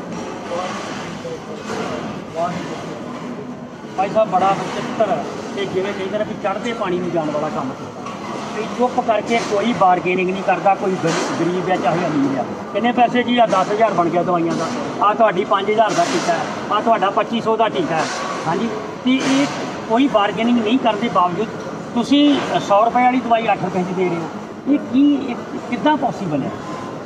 ਭਾਈ ਸਾਹਿਬ ਬੜਾ ਵਿਚਿੱਤਰ ਅਤੇ ਜਿਵੇਂ ਕਹਿੰਦੇ ਨੇ ਵੀ ਚੜ੍ਹਦੇ ਪਾਣੀ ਨੂੰ ਜਾਣ ਵਾਲਾ ਕੰਮ ਕੀਤਾ, ਵੀ ਚੁੱਪ ਕਰਕੇ ਕੋਈ ਬਾਰਗੇਨਿੰਗ ਨਹੀਂ ਕਰਦਾ, ਕੋਈ ਗਰੀਬ ਹੈ ਚਾਹੇ ਅਮੀਰ ਆ। ਕਿੰਨੇ ਪੈਸੇ ਜੀ? ਆ ਦਸ ਹਜ਼ਾਰ ਬਣ ਗਿਆ ਦਵਾਈਆਂ ਦਾ, ਆ ਤੁਹਾਡੀ ਪੰਜ ਹਜ਼ਾਰ ਦਾ ਟੀਕਾ ਹੈ, ਆ ਤੁਹਾਡਾ ਪੱਚੀ ਸੌ ਦਾ ਟੀਕਾ ਹੈ। ਹਾਂਜੀ, ਅਤੇ ਇਹ ਕੋਈ ਬਾਰਗੇਨਿੰਗ ਨਹੀਂ ਕਰਨ ਦੇ ਬਾਵਜੂਦ ਤੁਸੀਂ ਸੌ ਰੁਪਏ ਵਾਲੀ ਦਵਾਈ ਅੱਠ ਰੁਪਏ 'ਚ ਦੇ ਰਹੇ ਹੋ। ਇਹ ਕੀ ਇਹ ਕਿੱਦਾਂ ਪੋਸੀਬਲ ਹੈ?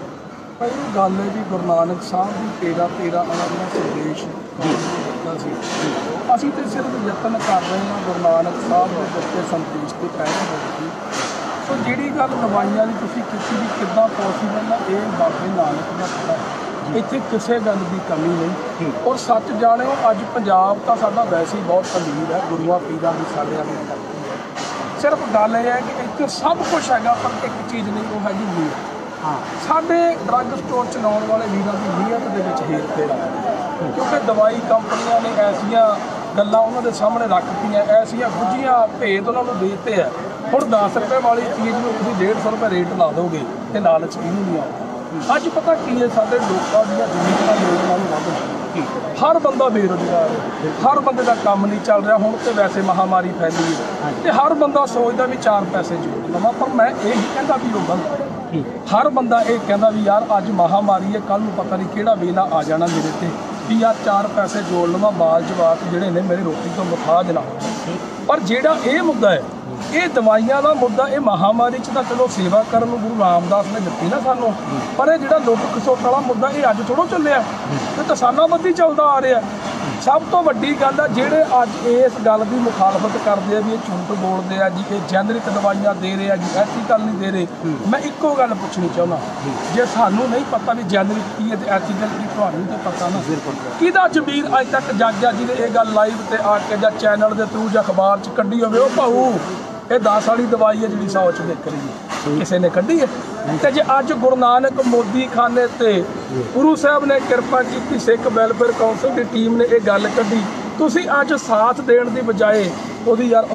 ਭਾਈ ਇਹ ਗੱਲ ਹੈ ਜੀ, ਗੁਰੂ ਨਾਨਕ ਸਾਹਿਬ ਦੀ ਤੇਰਾ ਤੇਰਾ ਉਹਨਾਂ ਦਾ ਸੰਦੇਸ਼ ਦਿੱਤਾ ਸੀ। ਅਸੀਂ ਤਾਂ ਸਿਰਫ ਯਤਨ ਕਰ ਰਹੇ ਹਾਂ ਗੁਰੂ ਨਾਨਕ ਸਾਹਿਬ ਦੇ ਦਿੱਤੇ ਸੰਦੇਸ਼ ਤੇ ਪਹਿਲ ਹੋਵੇਗੀ। ਸੋ ਜਿਹੜੀ ਗੱਲ ਦਵਾਈਆਂ ਦੀ ਤੁਸੀਂ ਕੀਤੀ ਵੀ ਕਿੱਦਾਂ ਪੋਸੀਬਲ ਹੈ, ਇਹ ਬਾਬੇ ਨਾਨਕ ਦਾ ਪਤਾ ਹੈ। ਇੱਥੇ ਕਿਸੇ ਗੱਲ ਦੀ ਕਮੀ ਨਹੀਂ। ਔਰ ਸੱਚ ਜਾਣਿਓ, ਅੱਜ ਪੰਜਾਬ ਤਾਂ ਸਾਡਾ ਵੈਸੇ ਹੀ ਬਹੁਤ ਅਮੀਰ ਹੈ, ਗੁਰੂਆਂ ਪੀਰਾਂ ਦੀ ਸਾਡੇ ਵਾਲੀ ਧਰਤੀ ਹੈ। ਸਿਰਫ ਗੱਲ ਇਹ ਹੈ ਕਿ ਇੱਥੇ ਸਭ ਕੁਛ ਹੈਗਾ, ਪਰ ਇੱਕ ਚੀਜ਼ ਨਹੀਂ, ਉਹ ਹੈਗੀ ਨੀਅਤ। ਹਾਂ, ਸਾਡੇ ਡਰੱਗ ਸਟੋਰ ਚਲਾਉਣ ਵਾਲੇ ਵੀਰਾਂ ਦੀ ਨੀਅਤ ਦੇ ਵਿੱਚ ਹੇਰ ਫੇਰ ਆ, ਕਿਉਂਕਿ ਦਵਾਈ ਕੰਪਨੀਆਂ ਨੇ ਐਸੀਆਂ ਗੱਲਾਂ ਉਹਨਾਂ ਦੇ ਸਾਹਮਣੇ ਰੱਖਤੀਆਂ, ਐਸੀਆਂ ਗੁੱਝੀਆਂ ਭੇਦ ਉਹਨਾਂ ਨੂੰ ਦੇ ਦਿੱਤੇ ਆ। ਹੁਣ ਦਸ ਰੁਪਏ ਵਾਲੀ ਚੀਜ਼ ਨੂੰ ਤੁਸੀਂ ਡੇਢ ਸੌ ਰੁਪਏ ਰੇਟ ਲਾ ਦੋਗੇ ਤੇ ਲਾਲਚ ਇਹਨੂੰ ਨਹੀਂ ਆਉਂਦਾ। ਅੱਜ ਪਤਾ ਕੀ ਹੈ, ਸਾਡੇ ਲੋਕਾਂ ਦੀਆਂ ਜ਼ਮੀਨਾਂ ਲੋਕਾਂ ਨੂੰ ਵੱਧ, ਹਰ ਬੰਦਾ ਬੇਰੁਜ਼ਗਾਰ ਹੈ, ਹਰ ਬੰਦੇ ਦਾ ਕੰਮ ਨਹੀਂ ਚੱਲ ਰਿਹਾ। ਹੁਣ ਤੇ ਵੈਸੇ ਮਹਾਮਾਰੀ ਫੈਲੀ ਹੈ ਤੇ ਹਰ ਬੰਦਾ ਸੋਚਦਾ ਵੀ ਚਾਰ ਪੈਸੇ ਜੋੜ ਲਵਾਂ, ਪਰ ਮੈਂ ਇਹ ਨਹੀਂ ਕਹਿੰਦਾ ਵੀ ਉਹ ਗਲਤ ਹੈ। ਹਰ ਬੰਦਾ ਇਹ ਕਹਿੰਦਾ ਵੀ ਯਾਰ ਅੱਜ ਮਹਾਮਾਰੀ ਹੈ, ਕੱਲ੍ਹ ਨੂੰ ਪਤਾ ਨਹੀਂ ਕਿਹੜਾ ਵੇਲਾ ਆ ਜਾਣਾ ਮੇਰੇ ਤੇ, ਵੀ ਯਾਰ ਚਾਰ ਪੈਸੇ ਜੋੜ ਲਵਾਂ, ਬਾਲ ਜਵਾਕ ਜਿਹੜੇ ਨੇ ਮੇਰੇ ਰੋਟੀ ਤੋਂ ਮੁਤਾਜ ਨਾ ਹੋਣ। ਪਰ ਜਿਹੜਾ ਇਹ ਮੁੱਦਾ ਹੈ, ਇਹ ਦਵਾਈਆਂ ਦਾ ਮੁੱਦਾ, ਇਹ ਮਹਾਮਾਰੀ 'ਚ ਤਾਂ ਚਲੋ ਸੇਵਾ ਕਰਨ ਨੂੰ ਗੁਰੂ ਰਾਮਦਾਸ ਨੇ ਦਿੱਤੀ ਨਾ ਸਾਨੂੰ, ਪਰ ਇਹ ਜਿਹੜਾ ਲੁੱਟ ਖਸੁੱਟ ਵਾਲਾ ਮੁੱਦਾ, ਇਹ ਅੱਜ ਥੋੜ੍ਹਾ ਚੱਲਿਆ, ਇਹ ਤਾਂ ਸਾਲਾਂ ਬੱਧੀ ਚੱਲਦਾ ਆ ਰਿਹਾ। ਸਭ ਤੋਂ ਵੱਡੀ ਗੱਲ ਆ, ਜਿਹੜੇ ਅੱਜ ਇਸ ਗੱਲ ਦੀ ਮੁਖਾਲਫਤ ਕਰਦੇ ਆ ਵੀ ਇਹ ਝੂਠ ਬੋਲਦੇ ਆ ਜੀ, ਇਹ ਜੈਨਰਿਕ ਦਵਾਈਆਂ ਦੇ ਰਹੇ ਆ ਜੀ, ਐਸੀ ਗੱਲ ਨਹੀਂ ਦੇ ਰਹੇ। ਮੈਂ ਇੱਕੋ ਗੱਲ ਪੁੱਛਣੀ ਚਾਹੁੰਦਾ, ਜੇ ਸਾਨੂੰ ਨਹੀਂ ਪਤਾ ਵੀ ਜੈਨਰਿਕ ਕੀ ਹੈ ਤੇ ਐਥੀਕਲ ਕੀ, ਤੁਹਾਨੂੰ ਤਾਂ ਪਤਾ ਨਾ। ਕਿਹਦਾ ਜ਼ਮੀਰ ਅੱਜ ਤੱਕ ਜਾਗਿਆ ਜਿਹਨੇ ਇਹ ਗੱਲ ਲਾਈਵ ਤੇ ਆ ਕੇ ਜਾਂ ਚੈਨਲ ਦੇ ਥਰੂ ਜਾਂ ਅਖਬਾਰ 'ਚ ਕੱਢੀ ਹੋਵੇ, ਉਹ ਭਾਊ ਇਹ ਦਸ ਵਾਲੀ ਦਵਾਈ ਹੈ ਜਿਹੜੀ ਸੌ 'ਚ ਵਿਕ ਰਹੀ ਹੈ, ਕਿਸੇ ਨੇ ਕੱਢੀ ਹੈ? ਤੇ ਜੇ ਅੱਜ ਗੁਰੂ ਨਾਨਕ ਮੋਦੀ ਖਾਨੇ ਤੇ ਗੁਰੂ ਸਾਹਿਬ ਨੇ ਕਿਰਪਾ ਕੀਤੀ, ਸਿੱਖ ਵੈਲਫੇਅਰ ਕਾਉਂਸਲ ਦੀ ਟੀਮ ਨੇ ਇਹ ਗੱਲ ਕੱਢੀ, ਤੁਸੀਂ ਅੱਜ ਸਾਥ ਦੇਣ ਦੀ ਬਜਾਏ ਉਹਦੀ ਯਾਰ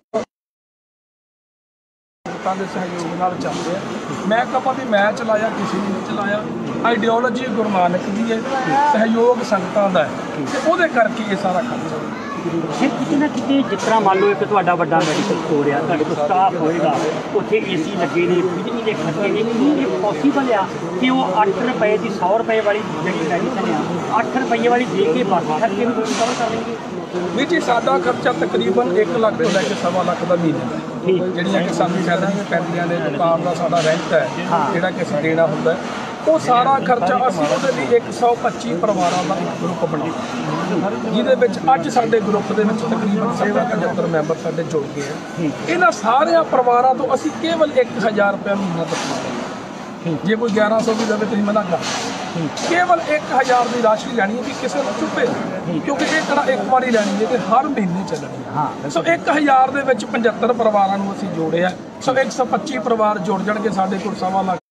ਸੰਗਤਾਂ ਦੇ ਸਹਿਯੋਗ ਨਾਲ ਚੱਲਦੇ ਆ। ਮੈਂ ਕਹਾਂ ਵੀ ਮੈਂ ਚਲਾਇਆ, ਕਿਸੇ ਨੇ ਨਹੀਂ ਚਲਾਇਆ। ਆਈਡੀਓਲੋਜੀ ਗੁਰੂ ਨਾਨਕ ਦੀ ਹੈ, ਸਹਿਯੋਗ ਸੰਗਤਾਂ ਦਾ ਹੈ, ਤੇ ਉਹਦੇ ਕਰਕੇ ਇਹ ਸਾਰਾ ਖਰਚਾ। ਫਿਰ ਕਿਤੇ ਨਾ ਕਿਤੇ ਜਿਸ ਤਰ੍ਹਾਂ ਮੰਨ ਲਓ ਇੱਕ ਤੁਹਾਡਾ ਵੱਡਾ ਮੈਡੀਕਲ ਸਟੋਰ ਆ, ਤੁਹਾਡੇ ਕੋਲ ਸਟਾਫ ਹੋਏਗਾ, ਉੱਥੇ ਏ ਸੀ ਲੱਗੇ ਨੇ, ਬਿਜਲੀ ਦੇ ਖਰਚੇ ਨੇ, ਕੀ ਇਹ ਪੋਸੀਬਲ ਆ ਕਿ ਉਹ ਅੱਠ ਰੁਪਏ ਦੀ ਸੌ ਰੁਪਏ ਵਾਲੀ ਜਿਹੜੀ ਮੈਡੀਸਨ ਆ, ਅੱਠ ਰੁਪਏ ਵਾਲੀ ਦੇ ਕੇ ਬਾਕੀ ਖਰਚੇ ਵੀ ਤੁਸੀਂ ਕਵਰ ਕਰ ਲੈਂਗੇ? ਵੀਰ ਜੀ, ਸਾਡਾ ਖਰਚਾ ਤਕਰੀਬਨ ਇੱਕ ਲੱਖ ਤੋਂ ਲੈ ਕੇ ਸਵਾ ਲੱਖ ਦਾ ਮਹੀਨੇ ਦਾ, ਜਿਹੜੀਆਂ ਕਿ ਸਾਨੂੰ ਸੈਲਰੀਆਂ ਪੈਂਦੀਆਂ ਨੇ, ਦੁਕਾਨ ਦਾ ਸਾਡਾ ਰੈਂਟ ਹੈ ਜਿਹੜਾ ਕਿ ਅਸੀਂ ਦੇਣਾ ਹੁੰਦਾ, ਉਹ ਸਾਰਾ ਖਰਚਾ ਅਸੀਂ ਉਹਦੇ ਲਈ ਇੱਕ ਸੌ ਪੱਚੀ ਪਰਿਵਾਰਾਂ ਦਾ ਇੱਕ ਗਰੁੱਪ ਬਣਾਇਆ, ਜਿਹਦੇ ਵਿੱਚ ਅੱਜ ਸਾਡੇ ਗਰੁੱਪ ਦੇ ਵਿੱਚ ਤਕਰੀਬਨ ਸੇਵਾ ਪਝੱਤਰ ਮੈਂਬਰ ਸਾਡੇ ਜੁੜ ਗਏ ਆ। ਇਹਨਾਂ ਸਾਰਿਆਂ ਪਰਿਵਾਰਾਂ ਤੋਂ ਅਸੀਂ ਕੇਵਲ ਇੱਕ ਹਜ਼ਾਰ ਰੁਪਇਆ ਮਹੀਨਾ ਦਿੱਤਾ। ਜੇ ਕੋਈ ਗਿਆਰਾਂ ਸੌ ਵੀ ਦੇਵੇ ਤੁਸੀਂ ਮਨਾ ਕਰ, ਕੇਵਲ ਇੱਕ ਹਜ਼ਾਰ ਦੀ ਰਾਸ਼ੀ ਲੈਣੀ ਹੈ ਕਿ ਕਿਸੇ ਨੂੰ ਚੁੱਪੇ, ਕਿਉਂਕਿ ਇਹ ਕਿਹੜਾ ਇੱਕ ਵਾਰੀ ਲੈਣੀ ਹੈ, ਕਿ ਹਰ ਮਹੀਨੇ ਚੱਲਣੀ ਹੈ। ਸੋ ਇੱਕ ਹਜ਼ਾਰ ਦੇ ਵਿੱਚ ਪਝੱਤਰ ਪਰਿਵਾਰਾਂ ਨੂੰ ਅਸੀਂ ਜੋੜਿਆ। ਸੋ ਇੱਕ ਸੌ ਪੱਚੀ ਪਰਿਵਾਰ ਜੁੜ ਜਾਣਗੇ, ਸਾਡੇ ਕੋਲ ਸਵਾ ਲੱਖ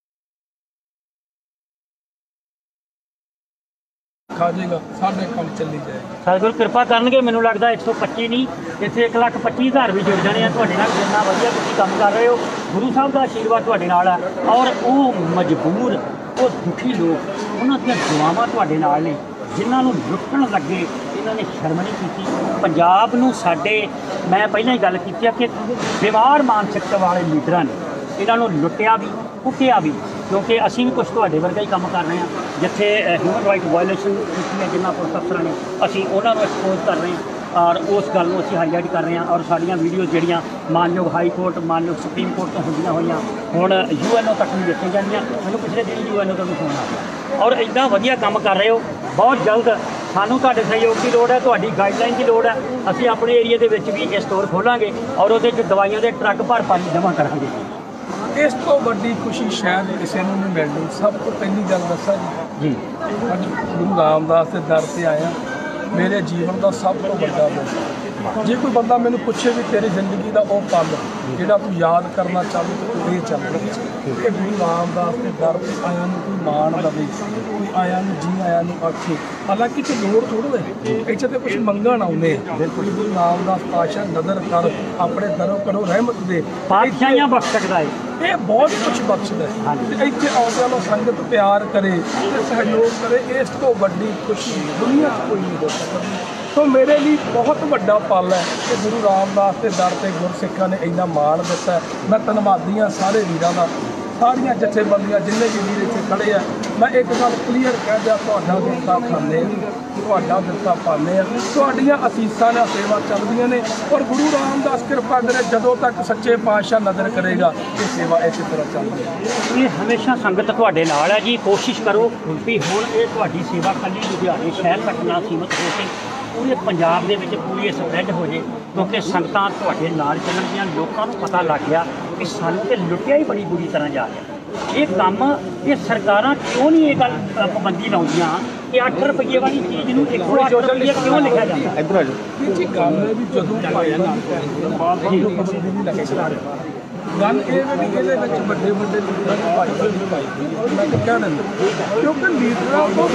ਖਾ ਜਾਏਗਾ, ਸਾਡੇ ਕੰਮ ਚੱਲੀ ਜਾਏਗਾ। ਸਤਿਗੁਰੂ ਕਿਰਪਾ ਕਰਨਗੇ, ਮੈਨੂੰ ਲੱਗਦਾ ਇੱਕ ਸੌ ਪੱਚੀ ਨਹੀਂ, ਇੱਥੇ ਇੱਕ ਲੱਖ ਪੱਚੀ ਹਜ਼ਾਰ ਵੀ ਜੁੜ ਜਾਣੇ ਆ ਤੁਹਾਡੇ ਨਾਲ। ਜਿੰਨਾ ਵਧੀਆ ਤੁਸੀਂ ਕੰਮ ਕਰ ਰਹੇ ਹੋ, ਗੁਰੂ ਸਾਹਿਬ ਦਾ ਆਸ਼ੀਰਵਾਦ ਤੁਹਾਡੇ ਨਾਲ ਹੈ। ਔਰ ਉਹ ਮਜਬੂਰ, ਉਹ ਦੁਖੀ ਲੋਕ, ਉਹਨਾਂ ਦੀਆਂ ਦੁਆਵਾਂ ਤੁਹਾਡੇ ਨਾਲ ਨੇ। ਜਿਨ੍ਹਾਂ ਨੂੰ ਲੁੱਟਣ ਲੱਗੇ ਇਹਨਾਂ ਨੇ ਸ਼ਰਮ ਨਹੀਂ ਕੀਤੀ। ਪੰਜਾਬ ਨੂੰ ਸਾਡੇ, ਮੈਂ ਪਹਿਲਾਂ ਹੀ ਗੱਲ ਕੀਤੀ ਆ ਕਿ ਬਿਮਾਰ ਮਾਨਸਿਕਤਾ ਵਾਲੇ ਲੀਡਰਾਂ ਨੇ ਇਹਨਾਂ ਨੂੰ ਲੁੱਟਿਆ ਵੀ, ਕੁੱਟਿਆ ਵੀ, ਕਿਉਂਕਿ ਅਸੀਂ ਵੀ ਕੁਝ ਤੁਹਾਡੇ ਵਰਗਾ ਹੀ ਕੰਮ ਕਰ ਰਹੇ ਹਾਂ। ਜਿੱਥੇ ਹਿਊਮਨ ਰਾਈਟ ਵਾਇਲੇਸ਼ਨ ਕੀਤੀ ਹੈ ਜਿਨ੍ਹਾਂ ਪੁਲਿਸ ਅਫਸਰਾਂ ਨੇ, ਅਸੀਂ ਉਹਨਾਂ ਨੂੰ ਐਕਸਪੋਜ਼ ਕਰ ਰਹੇ ਹਾਂ ਔਰ ਉਸ ਗੱਲ ਨੂੰ ਅਸੀਂ ਹਾਈਲਾਈਟ ਕਰ ਰਹੇ ਹਾਂ। ਔਰ ਸਾਡੀਆਂ ਵੀਡੀਓਜ਼ ਜਿਹੜੀਆਂ ਮਾਨਯੋਗ ਹਾਈ ਕੋਰਟ, ਮਾਨਯੋਗ ਸੁਪਰੀਮ ਕੋਰਟ ਤੋਂ ਹੁੰਦੀਆਂ ਹੋਈਆਂ, ਹੁਣ ਯੂ ਐਨ ਓ ਤੱਕ ਵੀ ਦੇਖੀਆਂ ਜਾਂਦੀਆਂ। ਮੈਨੂੰ ਪਿਛਲੇ ਦਿਨ ਯੂ ਐਨ ਓ ਤੋਂ ਵੀ ਫੋਨ ਆ ਗਿਆ। ਔਰ ਇੱਦਾਂ ਵਧੀਆ ਕੰਮ ਕਰ ਰਹੇ ਹੋ। ਬਹੁਤ ਜਲਦ ਸਾਨੂੰ ਤੁਹਾਡੇ ਸਹਿਯੋਗ ਦੀ ਲੋੜ ਹੈ, ਤੁਹਾਡੀ ਗਾਈਡਲਾਈਨ ਦੀ ਲੋੜ ਹੈ। ਅਸੀਂ ਆਪਣੇ ਏਰੀਆ ਦੇ ਵਿੱਚ ਵੀ ਇਹ ਸਟੋਰ ਖੋਲਾਂਗੇ ਔਰ ਉਹਦੇ 'ਚ ਦਵਾਈਆਂ ਦੇ ਟਰੱਕ ਭਰ ਭਰ ਜਮ੍ਹਾਂ ਕਰਾਂਗੇ। ਇਸ ਤੋਂ ਵੱਡੀ ਖੁਸ਼ੀ ਸ਼ਾਇਦ ਕਿਸੇ ਨੂੰ ਨਹੀਂ ਮਿਲਣੀ। ਸਭ ਤੋਂ ਪਹਿਲੀ ਗੱਲ ਦੱਸਾਂ ਜੀ, ਅੱਜ ਗੁਰੂ ਰਾਮਦਾਸ ਦੇ ਦਰ ਤੇ ਆਇਆ, ਮੇਰੇ ਜੀਵਨ ਦਾ ਸਭ ਤੋਂ ਵੱਡਾ ਮੌਕਾ। ਜੇ ਕੋਈ ਬੰਦਾ ਮੈਨੂੰ ਪੁੱਛੇ ਵੀ ਤੇਰੀ ਜ਼ਿੰਦਗੀ ਦਾ ਉਹ ਪਲ ਜਿਹੜਾ ਤੂੰ ਯਾਦ ਕਰਨਾ ਚਾਹੁੰਦੀ ਤਾਂ ਤੂੰ ਇਹ ਚੱਲ ਕਿ ਗੁਰੂ ਰਾਮਦਾਸ ਦੇ ਦਰ ਤੇ ਆਇਆ ਨੂੰ ਕੋਈ ਮਾਣ ਲਵੇ, ਕੋਈ ਆਇਆ ਨੂੰ ਜੀ ਆਇਆ ਨੂੰ ਆਖੇ। ਹਾਲਾਂਕਿ ਤੇ ਲੋੜ ਥੋੜ੍ਹਾ ਹੈ, ਇੱਥੇ ਤੇ ਕੁਝ ਮੰਗਣ ਆਉਂਦੇ ਆ। ਬਿਲਕੁਲ ਗੁਰੂ ਰਾਮਦਾਸ ਪਾਤਸ਼ਾਹ ਨਦਰ ਕਰ ਆਪਣੇ ਦਰੋਂ ਕਰੋ ਰਹਿਮਤ ਦੇ, ਪਾਤਸ਼ਾਹੀਆਂ ਬਖਸ਼ ਸਕਦਾ ਹੈ। ਇਹ ਬਹੁਤ ਕੁਝ ਬਖਸ਼ਦਾ ਹੈ। ਤੇ ਇੱਥੇ ਆਉਂਦਿਆਂ ਨੂੰ ਸੰਗਤ ਪਿਆਰ ਕਰੇ ਤੇ ਸਹਿਯੋਗ ਕਰੇ, ਇਸ ਤੋਂ ਵੱਡੀ ਖੁਸ਼ੀ ਦੁਨੀਆ 'ਚ ਕੋਈ ਨਹੀਂ ਹੋ ਸਕਦੀ। ਸੋ ਮੇਰੇ ਲਈ ਬਹੁਤ ਵੱਡਾ ਪਲ ਹੈ ਕਿ ਗੁਰੂ ਰਾਮਦਾਸ ਦੇ ਦਰ ਤੇ ਗੁਰਸਿੱਖਾਂ ਨੇ ਇੰਨਾ ਮਾਣ ਦਿੱਤਾ। ਮੈਂ ਧੰਨਵਾਦੀ ਹਾਂ ਸਾਰੇ ਵੀਰਾਂ ਦਾ, ਸਾਰੀਆਂ ਜਥੇਬੰਦੀਆਂ ਜਿੰਨੇ ਵੀ ਵੀਰ ਇੱਥੇ ਖੜੇ ਆ। ਮੈਂ ਇੱਕ ਗੱਲ ਕਲੀਅਰ ਕਹਿ ਦਿਆਂ, ਤੁਹਾਡਾ ਦਿੱਤਾ ਖਾਂਦੇ, ਤੁਹਾਡਾ ਦਿੱਤਾ ਪਾਉਂਦੇ ਆ, ਤੁਹਾਡੀਆਂ ਅਸੀਸਾਂ ਨਾਲ ਸੇਵਾ ਚੱਲਦੀਆਂ ਨੇ। ਔਰ ਗੁਰੂ ਰਾਮਦਾਸ ਕਿਰਪਾ ਕਰੇ, ਜਦੋਂ ਤੱਕ ਸੱਚੇ ਪਾਤਸ਼ਾਹ ਨਜ਼ਰ ਕਰੇਗਾ ਇਹ ਸੇਵਾ ਇਸੇ ਤਰ੍ਹਾਂ ਚੱਲਦੀ ਹੈ। ਇਹ ਹਮੇਸ਼ਾ ਸੰਗਤ ਤੁਹਾਡੇ ਨਾਲ ਹੈ ਜੀ। ਕੋਸ਼ਿਸ਼ ਕਰੋ ਵੀ ਹੁਣ ਇਹ ਤੁਹਾਡੀ ਸੇਵਾ ਕੱਲੀ ਲੁਧਿਆਣੇ ਸ਼ਹਿਰ ਤੱਕ ਨਾ ਸੀਮਤ ਹੋ ਕੇ ਪੂਰੇ ਪੰਜਾਬ ਦੇ ਵਿੱਚ ਪੂਰੀ ਸਪਰੈਡ ਹੋ ਜੇ, ਕਿਉਂਕਿ ਸੰਗਤਾਂ ਤੁਹਾਡੇ ਨਾਲ ਚੱਲਣਗੀਆਂ। ਲੋਕਾਂ ਨੂੰ ਪਤਾ ਲੱਗ ਗਿਆ ਕਿ ਸਾਨੂੰ ਤੇ ਲੁੱਟਿਆ ਹੀ ਬੜੀ ਬੁਰੀ ਤਰ੍ਹਾਂ ਜਾ ਰਿਹਾ। ਇਹ ਕੰਮ, ਇਹ ਸਰਕਾਰਾਂ ਕਿਉਂ ਨਹੀਂ ਇਹ ਗੱਲ ਪਾਬੰਦੀ ਲਾਉਂਦੀਆਂ ਕਿ ਅੱਠ ਰੁਪਈਏ ਵਾਲੀ ਚੀਜ਼ ਨੂੰ ਇੱਕ ਸੌ ਅੱਠ ਰੁਪਈਏ ਕਿਉਂ ਲਿਖਿਆ ਜਾਂਦਾ? ਇੱਧਰ ਆ ਜਾਓ ਜੀ। ਗੱਲ ਹੈ ਵੀ ਜਦੋਂ ਭਾਈ ਨਾਲ ਪਾਬੰਦੀ ਨਹੀਂ ਲੱਗੇ, ਗੱਲ ਇਹ ਵੀ ਇਹਦੇ ਵਿੱਚ ਵੱਡੇ ਵੱਡੇ ਲੀਡਰਾਂ ਦੀ ਭਾਈਵਾਲੀ ਪਾਈ ਗਈ ਹੈ। ਮੈਂ ਤਾਂ ਕਹਿ ਦਿੰਦਾ, ਕਿਉਂਕਿ ਲੀਡਰਾਂ ਤੋਂ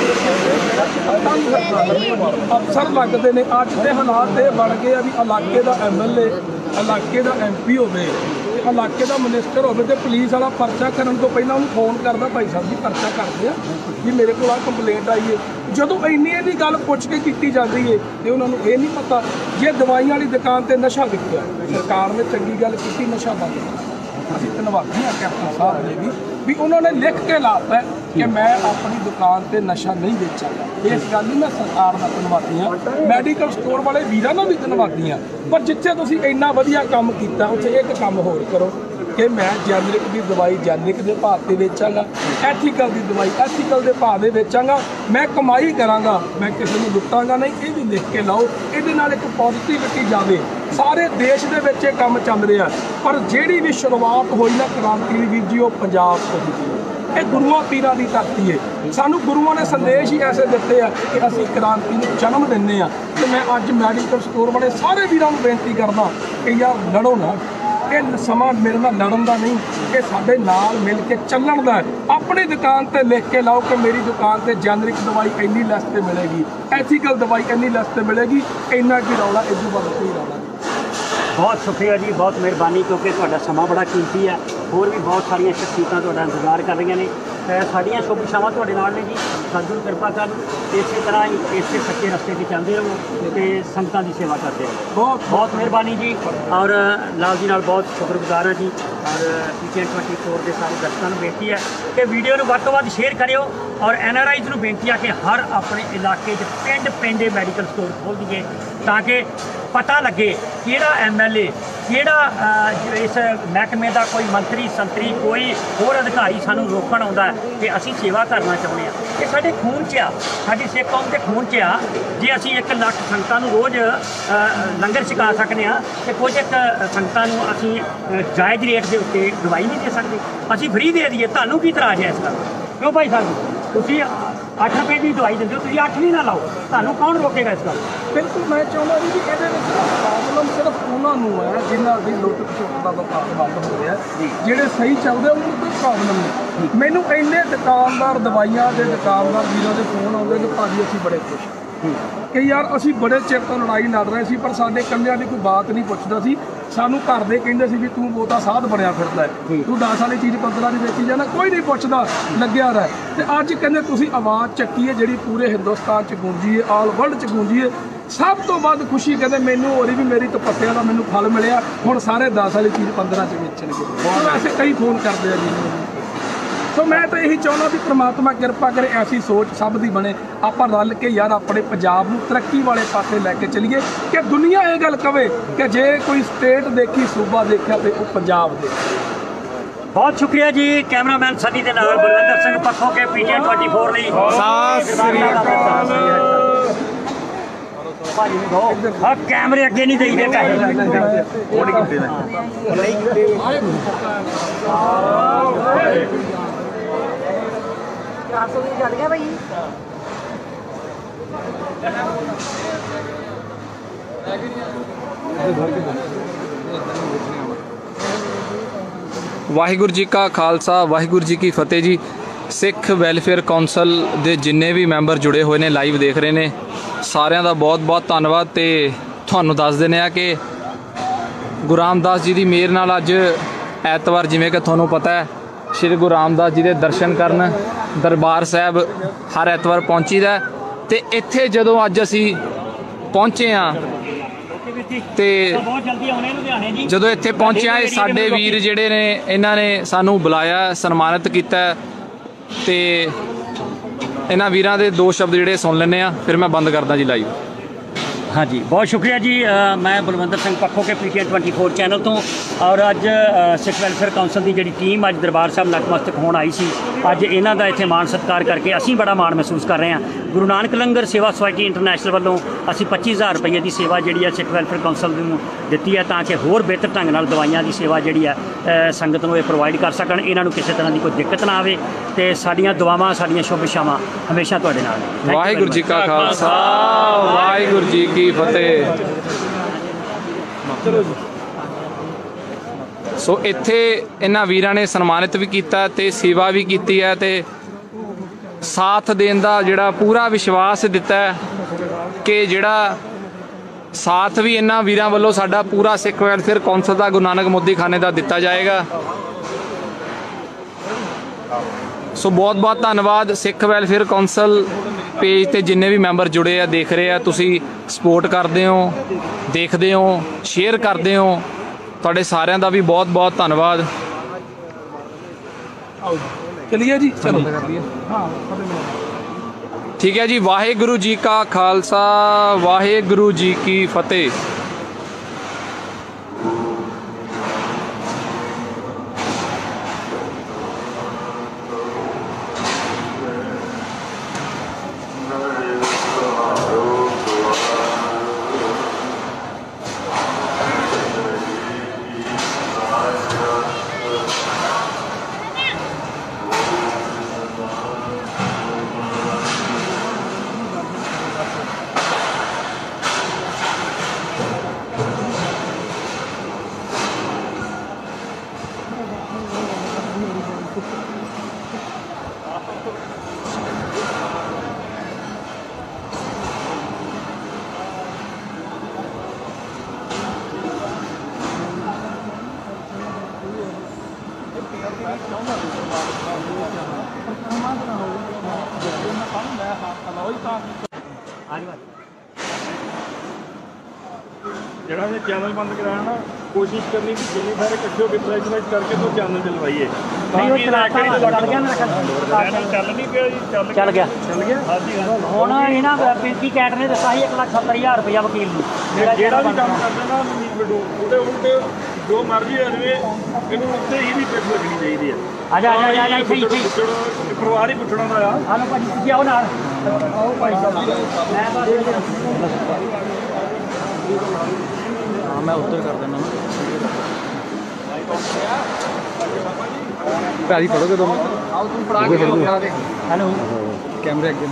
ਅਫਸਰ ਲੱਗਦੇ ਨੇ। ਅੱਜ ਦੇ ਹਾਲਾਤ ਇਹ ਬਣ ਗਏ ਆ ਵੀ ਇਲਾਕੇ ਦਾ ਐਮ ਐਲ ਏ, ਇਲਾਕੇ ਦਾ ਐਮ ਪੀ ਹੋਵੇ, ਇਲਾਕੇ ਦਾ ਮਿਨਿਸਟਰ ਹੋਵੇ ਤੇ ਪੁਲਿਸ ਵਾਲਾ ਪਰਚਾ ਕਰਨ ਤੋਂ ਪਹਿਲਾਂ ਉਹਨੂੰ ਫੋਨ ਕਰਦਾ, ਭਾਈ ਸਾਹਿਬ ਜੀ ਪਰਚਾ ਕਰਦੇ ਆ ਵੀ ਮੇਰੇ ਕੋਲ ਆ ਕੰਪਲੇਂਟ ਆਈ ਹੈ। ਜਦੋਂ ਇੰਨੀ ਇਹਦੀ ਗੱਲ ਪੁੱਛ ਕੇ ਕੀਤੀ ਜਾਂਦੀ ਹੈ ਤੇ ਉਹਨਾਂ ਨੂੰ ਇਹ ਨਹੀਂ ਪਤਾ ਜੇ ਦਵਾਈਆਂ ਵਾਲੀ ਦੁਕਾਨ ਤੇ ਨਸ਼ਾ ਵਿਕਿਆ, ਸਰਕਾਰ ਨੇ ਚੰਗੀ ਗੱਲ ਕੀਤੀ, ਨਸ਼ਾ ਬੰਦ ਕੀਤਾ। ਅਸੀਂ ਧੰਨਵਾਦੀ ਹਾਂ ਕੈਪਟਨ ਸਾਹਿਬ ਦੇ ਵੀ ਵੀ ਉਹਨਾਂ ਨੇ ਲਿਖ ਕੇ ਲਾਤਾ ਕਿ ਮੈਂ ਆਪਣੀ ਦੁਕਾਨ ਤੇ ਨਸ਼ਾ ਨਹੀਂ ਵੇਚਾਂਗਾ। ਇਸ ਗੱਲ ਲਈ ਮੈਂ ਸਰਕਾਰ ਦਾ ਧੰਨਵਾਦੀ ਹਾਂ, ਮੈਡੀਕਲ ਸਟੋਰ ਵਾਲੇ ਵੀਰਾਂ ਦਾ ਵੀ ਧੰਨਵਾਦੀ ਹਾਂ। ਪਰ ਜਿੱਥੇ ਤੁਸੀਂ ਇੰਨਾ ਵਧੀਆ ਕੰਮ ਕੀਤਾ ਉੱਥੇ ਇੱਕ ਕੰਮ ਹੋਰ ਕਰੋ ਕਿ ਮੈਂ ਜੈਨਰਿਕ ਦੀ ਦਵਾਈ ਜੈਨਰਿਕ ਦੇ ਭਾਅ 'ਤੇ ਵੇਚਾਂਗਾ, ਐਥੀਕਲ ਦੀ ਦਵਾਈ ਐਥੀਕਲ ਦੇ ਭਾਅ ਦੇ ਵੇਚਾਂਗਾ। ਮੈਂ ਕਮਾਈ ਕਰਾਂਗਾ, ਮੈਂ ਕਿਸੇ ਨੂੰ ਲੁੱਟਾਂਗਾ ਨਹੀਂ। ਇਹ ਵੀ ਲਿਖ ਕੇ ਲਾਓ, ਇਹਦੇ ਨਾਲ ਇੱਕ ਪੋਜ਼ਿਟਿਵਿਟੀ ਜਾਵੇ। ਸਾਰੇ ਦੇਸ਼ ਦੇ ਵਿੱਚ ਇਹ ਕੰਮ ਚੱਲ ਰਿਹਾ, ਪਰ ਜਿਹੜੀ ਵੀ ਸ਼ੁਰੂਆਤ ਹੋਈ ਨਾ ਕ੍ਰਾਂਤੀ ਦੀ ਵੀਰ ਜੀ, ਉਹ ਪੰਜਾਬ ਤੋਂ ਹੋਈ। ਇਹ ਗੁਰੂਆਂ ਪੀਰਾਂ ਦੀ ਧਰਤੀ ਹੈ। ਸਾਨੂੰ ਗੁਰੂਆਂ ਨੇ ਸੰਦੇਸ਼ ਹੀ ਐਸੇ ਦਿੱਤੇ ਆ ਕਿ ਅਸੀਂ ਕ੍ਰਾਂਤੀ ਨੂੰ ਜਨਮ ਦਿੰਦੇ ਆ। ਤੇ ਮੈਂ ਅੱਜ ਮੈਡੀਕਲ ਸਟੋਰ ਵਾਲੇ ਸਾਰੇ ਵੀਰਾਂ ਨੂੰ ਬੇਨਤੀ ਕਰਦਾ ਕਿ ਯਾਰ ਲੜੋ ਨਾ, ਇਹ ਸਮਾਂ ਮੇਰੇ ਨਾਲ ਲੜਨ ਦਾ ਨਹੀਂ, ਇਹ ਸਾਡੇ ਨਾਲ ਮਿਲ ਕੇ ਚੱਲਣ ਦਾ। ਆਪਣੀ ਦੁਕਾਨ ਤੇ ਲਿਖ ਕੇ ਲਾਓ ਕਿ ਮੇਰੀ ਦੁਕਾਨ ਤੇ ਜੈਨਰਿਕ ਦਵਾਈ ਇੰਨੀ ਲੈਸ ਤੇ ਮਿਲੇਗੀ, ਐਥੀਕਲ ਦਵਾਈ ਇੰਨੀ ਲੈਸ ਤੇ ਮਿਲੇਗੀ। ਇੰਨਾ ਕੀ ਰੌਲਾ, ਇਹ ਤੋਂ ਵੱਧ ਕੋਈ ਰੌਲਾ ਨਹੀਂ। ਬਹੁਤ ਸ਼ੁਕਰੀਆ ਜੀ, ਬਹੁਤ ਮਿਹਰਬਾਨੀ, ਕਿਉਂਕਿ ਤੁਹਾਡਾ ਸਮਾਂ ਬੜਾ ਕੀਮਤੀ ਹੈ। ਹੋਰ ਵੀ ਬਹੁਤ ਸਾਰੀਆਂ ਸ਼ਖਸੀਅਤਾਂ ਤੁਹਾਡਾ ਇੰਤਜ਼ਾਰ ਕਰ ਰਹੀਆਂ ਨੇ। ਸਾਡੀਆਂ ਸ਼ੁਭ ਇਛਾਵਾਂ ਤੁਹਾਡੇ ਨਾਲ ਨੇ ਜੀ। ਸਤਿਗੁਰੂ ਕਿਰਪਾ ਕਰਨ, ਇਸੇ ਤਰ੍ਹਾਂ ਹੀ ਇਸੇ ਸੱਚੇ ਰਸਤੇ 'ਤੇ ਚੱਲਦੇ ਰਹੋ ਤੇ ਸੰਗਤਾਂ ਦੀ ਸੇਵਾ ਕਰਦੇ ਰਹੋ। ਬਹੁਤ ਬਹੁਤ ਮਿਹਰਬਾਨੀ ਜੀ। ਔਰ ਲਾਲ ਜੀ ਨਾਲ ਬਹੁਤ ਸ਼ੁਕਰਗੁਜ਼ਾਰ ਹਾਂ ਜੀ। ਔਰ P T N twenty four ਦੇ ਸਾਰੇ ਦਰਸ਼ਕਾਂ ਨੂੰ ਬੇਨਤੀ ਹੈ ਕਿ ਵੀਡੀਓ ਨੂੰ ਵੱਧ ਤੋਂ ਵੱਧ ਸ਼ੇਅਰ ਕਰਿਓ। ਔਰ ਐਨ ਆਰ ਆਈਜ਼ ਨੂੰ ਬੇਨਤੀ ਹੈ ਕਿ ਹਰ ਆਪਣੇ ਇਲਾਕੇ 'ਚ ਪਿੰਡ ਪਿੰਡੇ ਮੈਡੀਕਲ ਸਟੋਰ ਖੋਲ੍ਹ ਦਈਏ ਤਾਂ ਕਿ ਪਤਾ ਲੱਗੇ ਕਿਹੜਾ ਐਮ ਐਲ ਏ ਕਿਹੜਾ ਇਸ ਮਹਿਕਮੇ ਦਾ ਕੋਈ ਮੰਤਰੀ ਸੰਤਰੀ ਕੋਈ ਹੋਰ ਅਧਿਕਾਰੀ ਸਾਨੂੰ ਰੋਕਣ ਆਉਂਦਾ ਕਿ ਅਸੀਂ ਸੇਵਾ ਕਰਨਾ ਚਾਹੁੰਦੇ ਹਾਂ। ਇਹ ਸਾਡੇ ਖੂਨ 'ਚ ਆ, ਸਾਡੀ ਸਿੱਖ ਕੌਮ ਦੇ ਖੂਨ 'ਚ ਆ। ਜੇ ਅਸੀਂ ਇੱਕ ਲੱਖ ਸੰਗਤਾਂ ਨੂੰ ਰੋਜ਼ ਲੰਗਰ ਛਕਾ ਸਕਦੇ ਹਾਂ ਤੇ ਕੁਝ ਇੱਕ ਸੰਗਤਾਂ ਨੂੰ ਅਸੀਂ ਜਾਇਜ਼ ਰੇਟ ਦੇ ਉੱਤੇ ਦਵਾਈ ਨਹੀਂ ਦੇ ਸਕਦੇ, ਅਸੀਂ ਫ੍ਰੀ ਦੇ ਦਈਏ, ਤੁਹਾਨੂੰ ਕੀ ਇਤਰਾਜ਼ ਹੈ ਇਸ ਗੱਲ? ਕਿਉਂ ਭਾਈ ਸਾਹਿਬ, ਤੁਸੀਂ ਅੱਠ ਰੁਪਏ ਦੀ ਦਵਾਈ ਦਿੰਦੇ ਹੋ, ਤੁਸੀਂ ਅੱਠ ਵੀ ਨਾ ਲਾਓ, ਤੁਹਾਨੂੰ ਕੌਣ ਰੋਕੇਗਾ ਇਸ ਗੱਲ? ਬਿਲਕੁਲ ਮੈਂ ਚਾਹੁੰਦਾ ਜੀ ਕਿ ਇਹਦੇ ਵਿੱਚ ਪ੍ਰੋਬਲਮ ਸਿਰਫ ਉਹਨਾਂ ਨੂੰ ਹੈ ਜਿਨ੍ਹਾਂ ਦੀ ਲੁੱਟ ਖਸੁੱਟ ਦਾ ਵਪਾਰ ਬੰਦ ਹੋ ਰਿਹਾ। ਜਿਹੜੇ ਸਹੀ ਚੱਲਦੇ ਉਹਨਾਂ ਨੂੰ ਕੋਈ ਪ੍ਰੋਬਲਮ ਨਹੀਂ। ਮੈਨੂੰ ਇੰਨੇ ਦੁਕਾਨਦਾਰ ਦਵਾਈਆਂ ਦੇ ਦੁਕਾਨਦਾਰ ਵੀਰਾਂ ਦੇ ਫੋਨ ਆਉਂਦੇ ਕਿ ਭਾਜੀ ਅਸੀਂ ਬੜੇ ਖੁਸ਼ ਕਿ ਯਾਰ ਅਸੀਂ ਬੜੇ ਚਿਰ ਤੋਂ ਲੜਾਈ ਲੜ ਰਹੇ ਸੀ ਪਰ ਸਾਡੇ ਇਕੱਲਿਆਂ ਦੀ ਕੋਈ ਬਾਤ ਨਹੀਂ ਪੁੱਛਦਾ ਸੀ। ਸਾਨੂੰ ਘਰ ਦੇ ਕਹਿੰਦੇ ਸੀ ਵੀ ਤੂੰ ਬਹੁਤਾ ਸਾਧ ਬਣਿਆ ਫਿਰਦਾ ਹੈ, ਤੂੰ ਦਸ ਵਾਲੀ ਚੀਜ਼ ਪੰਦਰਾਂ ਦੀ ਵੇਚੀ ਜਾਣਾ, ਕੋਈ ਨਹੀਂ ਪੁੱਛਦਾ, ਲੱਗਿਆ ਰਹਿ। ਤੇ ਅੱਜ ਕਹਿੰਦੇ ਤੁਸੀਂ ਆਵਾਜ਼ ਚੱਕੀ ਹੈ ਜਿਹੜੀ ਪੂਰੇ ਹਿੰਦੁਸਤਾਨ 'ਚ ਗੂੰਜੀ ਹੈ, ਆਲ ਵਰਲਡ 'ਚ ਗੂੰਜੀ ਹੈ। ਸਭ ਤੋਂ ਵੱਧ ਖੁਸ਼ੀ ਕਹਿੰਦੇ ਮੈਨੂੰ ਹੋ ਰਹੀ ਵੀ ਮੇਰੀ ਤਪੱਸਿਆ ਦਾ ਮੈਨੂੰ ਫਲ ਮਿਲਿਆ, ਹੁਣ ਸਾਰੇ ਦਸ ਵਾਲੀ ਚੀਜ਼ ਪੰਦਰਾਂ 'ਚ ਵੇਚਣਗੇ। ਐਸੇ ਕਈ ਫੋਨ ਕਰਦੇ ਆ ਜੀ। ਸੋ ਮੈਂ ਤਾਂ ਇਹੀ ਚਾਹੁੰਦਾ ਵੀ ਪ੍ਰਮਾਤਮਾ ਕਿਰਪਾ ਕਰੇ ਐਸੀ ਸੋਚ ਸਭ ਦੀ ਬਣੇ, ਆਪਾਂ ਰਲ ਕੇ ਯਾਰ ਆਪਣੇ ਪੰਜਾਬ ਨੂੰ ਤਰੱਕੀ ਵਾਲੇ ਪਾਸੇ ਲੈ ਕੇ ਚੱਲੀਏ ਕਿ ਦੁਨੀਆ ਇਹ ਗੱਲ ਕਵੇ ਕਿ ਜੇ ਕੋਈ ਸਟੇਟ ਦੇਖੀ ਸੂਬਾ ਦੇਖਿਆ ਤੇ ਉਹ ਪੰਜਾਬ ਦੇ। ਬਹੁਤ ਸ਼ੁਕਰੀਆ ਜੀ ਕੈਮਰਾਮੈਨ ਸਨੀ ਦੇ ਨਾਲ ਬਲਵਿੰਦਰ ਸਿੰਘ ਪੱਖੋਂ ਕੇ ਪੀ ਟੀ ਐਨ ਚੌਵੀ ਲਈ। ਸਤਿ ਸ੍ਰੀ ਅਕਾਲ। ਭਾਜੀ ਨੂੰ ਦੋ ਹਾਂ ਕੈਮਰੇ ਅੱਗੇ ਨਹੀਂ ਦੇਈਦੇ ਪੈਸੇ ਉਹ ਨਹੀਂ ਕਿਤੇ ਚਾਰ ਸੌ ਦੀ ਚੱਲ ਗਿਆ ਭਾਈ। ਵਾਹਿਗੁਰੂ ਜੀ ਕਾ ਖਾਲਸਾ ਵਾਹਿਗੁਰੂ ਜੀ ਕੀ ਫਤਿਹ ਜੀ। ਸਿੱਖ ਵੈਲਫੇਅਰ ਕੌਂਸਲ ਦੇ ਜਿੰਨੇ ਵੀ ਮੈਂਬਰ ਜੁੜੇ ਹੋਏ ਨੇ ਲਾਈਵ ਦੇਖ ਰਹੇ ਨੇ, ਸਾਰਿਆਂ ਦਾ ਬਹੁਤ ਬਹੁਤ ਧੰਨਵਾਦ। ਤੇ ਤੁਹਾਨੂੰ ਦੱਸ ਦਿੰਦੇ ਆ ਕਿ ਗੁਰੂ ਰਾਮਦਾਸ ਜੀ ਦੀ ਮਿਹਰ ਨਾਲ ਅੱਜ ਐਤਵਾਰ, ਜਿਵੇਂ ਕਿ ਤੁਹਾਨੂੰ ਪਤਾ ਹੈ, ਸ਼੍ਰੀ ਗੁਰੂ ਰਾਮਦਾਸ ਜੀ ਦੇ ਦਰਸ਼ਨ ਕਰਨ ਦਰਬਾਰ ਸਾਹਿਬ ਹਰ ਐਤਵਾਰ ਪਹੁੰਚੀਦਾ। ਤੇ ਇੱਥੇ ਜਦੋਂ ਅੱਜ ਅਸੀਂ ਪਹੁੰਚੇ ਹਾਂ ਤੇ ਜਦੋਂ ਇੱਥੇ ਪਹੁੰਚਿਆ ਇਹ ਸਾਡੇ ਵੀਰ ਜਿਹੜੇ ਨੇ ਇਹਨਾਂ ਨੇ ਸਾਨੂੰ ਬੁਲਾਇਆ, ਸਨਮਾਨਿਤ ਕੀਤਾ। ਤੇ ਇਹਨਾਂ ਵੀਰਾਂ ਦੇ ਦੋ ਸ਼ਬਦ ਜਿਹੜੇ ਸੁਣ ਲੈਂਦੇ ਆ, ਫਿਰ ਮੈਂ ਬੰਦ ਕਰਦਾ ਜੀ ਲਾਈਵ। हाँ जी, बहुत शुक्रिया जी। आ, मैं बलविंदर सिंह पक्खों के P T N twenty four channel तो और अज सिख वैलफेयर काउंसिल की जी टीम अज दरबार साहब नतमस्तक होने आई सी। अज इन्हों का इतने मान सत्कार करके असी बड़ा मान महसूस कर रहे हैं। गुरु नानक लंगर सेवा सोसाइटी इंटरनेशनल वालों असी पच्चीस हज़ार रुपये की सेवा जी है सिख वैलफेयर काउंसिल को दी है ताकि होर बेहतर ढंग नाल दवाइयां की सेवा जी है संगत को प्रोवाइड कर सकन, इन्हों किसी तरह की कोई दिक्कत ना आए। तो साड़ियाँ दुआवां साड़ियाँ शुभ इच्छावां हमेशा तुहाडे नाल। वाहिगुरू जी का खालसा वाहिगुरू जी की फतेह। सो इत्थे इन्हां वीरां ने सन्मानित भी किया ते सेवा भी की है ते साथ देने का जिहड़ा पूरा विश्वास दिता है कि जिहड़ा साथ भी इन्हां वीरां वालों साडा पूरा सिख वैलफेयर कौंसल का गुरु नानक मोदी खाने का दिता जाएगा। सो बहुत बहुत धन्यवाद। सिख वैलफेयर कौंसल पेज ते जिन्ने भी मैंबर जुड़े आ देख रहे हैं, तुसी सपोर्ट करते हो, देखते हो, शेयर करते हो, तुहाडे सारिਆਂ ਦਾ भी बहुत बहुत धन्यवाद। चलिए जी, चलो ठीक है जी। वाहिगुरू जी का खालसा वाहिगुरू जी की फतेह। ਜਿਹੜਾ ਇਹ ਚੈਨਲ ਬੰਦ ਕਰਾਇਆ ਨਾ, ਕੋਸ਼ਿਸ਼ ਕਰਨੀ ਕਿ ਜਿੰਨੇ ਸਾਰੇ ਇਕੱਠੇ ਹੋ ਕੇ ਪ੍ਰੈਸ਼ਰਾਈਜ਼ ਕਰਕੇ ਤੋਂ ਚੈਨਲ ਚਲਵਾਈਏ। ਨਹੀਂ ਉਹ ਚਲਾਤਾ ਚੱਲ ਗਿਆ ਮੇਰਾ ਖਿਆਲ ਚੈਨਲ ਚੱਲ ਨਹੀਂ ਪਿਆ ਜੀ ਚੱਲ ਚੱਲ ਗਿਆ ਚੱਲ ਗਿਆ ਹਾਂਜੀ ਹਾਂਜੀ ਹੁਣ ਇਹਨਾਂ ਪਿੰਕੀ ਕੈਟ ਨੇ ਦਿੱਤਾ ਸੀ ਇੱਕ ਲੱਖ ਸੱਤਰ ਹਜ਼ਾਰ ਰੁਪਇਆ ਵਕੀਲ ਨੂੰ ਜਿਹੜਾ ਵੀ ਕੰਮ ਕਰਦੇ ਨਾ ਨੀਲ ਵਿਡੋ ਉਹਦੇ ਉਲਟ ਜੋ ਮਰਜ਼ੀ ਹੋ ਜਾਵੇ ਇਹਨੂੰ ਉੱਤੇ ਹੀ ਵੀ ਟੈਕਸ ਲੱਗਣੀ ਚਾਹੀਦੀ ਹੈ। ਆ ਜਾ ਆ ਜਾ ਆ ਜਾ ਇੱਥੇ ਇੱਥੇ ਪੁੱਛਣ ਪਰਿਵਾਰ ਹੀ ਪੁੱਛਣਾ ਦਾ ਆ ਆਲੋ ਭਾਜੀ ਤੁਸੀਂ ਆਓ ਨਾਲ ਆਓ ਭਾਈ ਸਾਹਿਬ ਮੈਂ ਬਸ ਹਾਂ ਮੈਂ ਉੱਧਰ ਕਰ ਦਿੰਦਾ ਨਾ ਭਾਜੀ ਫੜੋਗੇ ਦੋ ਮਿੰਟ ਆਓ ਤੂੰ ਫੜਾ ਕੇ ਫੜਾ ਦੇ ਹੈਲੋ ਕੈਮਰੇ ਅੱਗੇ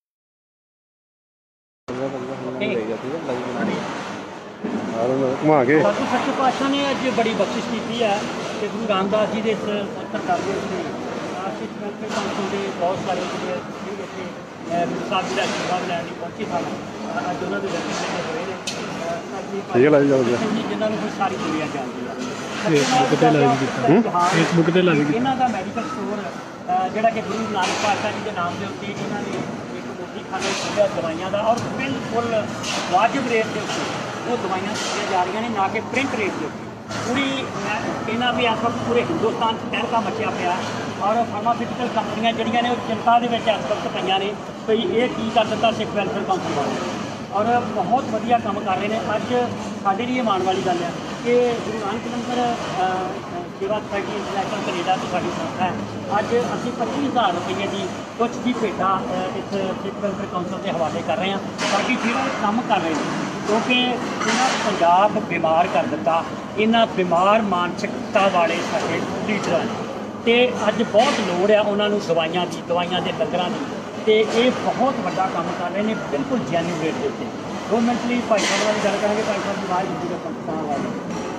ਘੁਮਾ ਕੇ ਸਾਧੂ ਸੱਚੇ ਪਾਤਸ਼ਾਹ ਨੇ ਅੱਜ ਬੜੀ ਬਖਸ਼ਿਸ਼ ਕੀਤੀ ਹੈ ਤੇ ਗੁਰੂ ਰਾਮਦਾਸ ਜੀ ਦੇ ਇਸ ਉੱਤਰ ਕਰਦੇ ਉੱਤੇ ਆਸ਼ਿਸ਼ ਵੈਲਫੇਅਰ ਕਾਉਂਸਲ ਦੇ ਬਹੁਤ ਸਾਰੇ ਜਿਹੜੇ ਇੱਥੇ ਸਾਹਿਬ ਜੀ ਦਾ ਆਸ਼ੀਰਵਾਦ ਲੈਣ ਲਈ ਪਹੁੰਚੇ ਸਨ। ਅੱਜ ਉਹਨਾਂ ਦੇ ਦਰਸ਼ਨ ਦੇ ਹੋਏ ਨੇ ਠੀਕ ਹੈ ਲਾਈ ਜਾਓ ਜਿਨ੍ਹਾਂ ਨੂੰ ਕੋਈ ਸਾਰੀ ਦੁਨੀਆ ਜਾਣਦੀ ਹੈ। ਫੇਸਬੁੱਕ ਤੇ ਲਾਈਵ ਕੀਤਾ ਫੇਸਬੁੱਕ ਤੇ ਲਾਈਵ ਇਹਨਾਂ ਦਾ ਮੈਡੀਕਲ ਸਟੋਰ ਜਿਹੜਾ ਕਿ ਗੁਰੂ ਨਾਨਕ ਪਾਤਸ਼ਾਹ ਜੀ ਦੇ ਨਾਮ ਦੇ ਉੱਤੇ ਇਹਨਾਂ ਨੇ ਇੱਕ ਮੋਟੀ ਖਾਨਾ ਖੋਲ੍ਹਿਆ ਦਵਾਈਆਂ ਦਾ ਔਰ ਬਿਲਕੁਲ ਵਾਜਿਬ ਰੇਟ ਦੇ ਉੱਤੇ ਉਹ ਦਵਾਈਆਂ ਦਿੱਤੀਆਂ ਜਾ ਰਹੀਆਂ ਨੇ ਨਾ ਕਿ ਪ੍ਰਿੰਟ ਰੇਟ ਦੇ ਉੱਤੇ। ਪੂਰੀ ਇਹਨਾਂ ਵੀ ਇਸ ਵਕਤ ਪੂਰੇ ਹਿੰਦੁਸਤਾਨ 'ਚ ਤਹਿਲਕਾ ਮਚਿਆ ਪਿਆ ਔਰ ਫਾਰਮਾਸਿਊਟੀਕਲ ਕੰਪਨੀਆਂ ਜਿਹੜੀਆਂ ਨੇ ਉਹ ਚਿੰਤਾ ਦੇ ਵਿੱਚ ਇਸ ਵਕਤ ਪਈਆਂ ਨੇ ਵੀ ਇਹ ਕੀ ਕਰ ਦਿੱਤਾ ਸਿੱਖ ਵੈਲਫੇਅਰ ਕਾਉਂਸਲ ਵਾਲੇ ਔਰ ਬਹੁਤ ਵਧੀਆ ਕੰਮ ਕਰ ਰਹੇ ਨੇ। ਅੱਜ ਸਾਡੇ ਲਈ ਇਹ ਮਾਣ ਵਾਲੀ ਗੱਲ ਹੈ ਕਿ ਗੁਰੂ ਨਾਨਕ ਲੰਗਰ ਸੇਵਾ ਸੁਸਾਇਟੀ ਇੰਟਰਨੈਸ਼ਨਲ ਕੈਨੇਡਾ ਤੋਂ ਸਾਡੀ ਸੰਸਥਾ ਹੈ। ਅੱਜ ਅਸੀਂ ਪੱਚੀ ਹਜ਼ਾਰ ਰੁਪਏ ਦੀ ਕੁਛ ਦੀ ਭੇਟਾ ਇਸ ਸਿੱਖ ਵੈਲਫੇਅਰ ਕਾਉਂਸਲ ਦੇ ਹਵਾਲੇ ਕਰ ਰਹੇ ਹਾਂ ਤਾਂ ਕਿ ਜਿਹੜਾ ਇਹ ਕੰਮ ਕਰ ਰਹੇ ਨੇ ਕਿਉਂਕਿ ਇਹਨਾਂ ਪੰਜਾਬ ਬਿਮਾਰ ਕਰ ਦਿੱਤਾ। ਇਹਨਾਂ ਬਿਮਾਰ ਮਾਨਸਿਕਤਾ ਵਾਲੇ ਸਾਡੇ ਲੀਡਰਾਂ ਨੇ ਅਤੇ ਅੱਜ ਬਹੁਤ ਲੋੜ ਆ ਉਹਨਾਂ ਨੂੰ ਦਵਾਈਆਂ ਦੀ ਦਵਾਈਆਂ ਦੇ ਲੰਗਰਾਂ ਦੀ ਅਤੇ ਇਹ ਬਹੁਤ ਵੱਡਾ ਕੰਮ ਕਰ ਰਹੇ ਨੇ ਬਿਲਕੁਲ ਜੈਨੂਇਨ ਰੇਟ ਦੇ ਉੱਤੇ। ਦੋ ਮਿੰਟ ਲਈ ਭਾਈ ਸਾਹਿਬ ਨਾਲ ਗੱਲ ਕਰਾਂਗੇ। ਭਾਈ ਸਾਹਿਬ ਦੀ ਆਵਾਜ਼ ਦਿੱਤੀ ਪਾਕਿਸਤਾਨ ਵਾਲੇ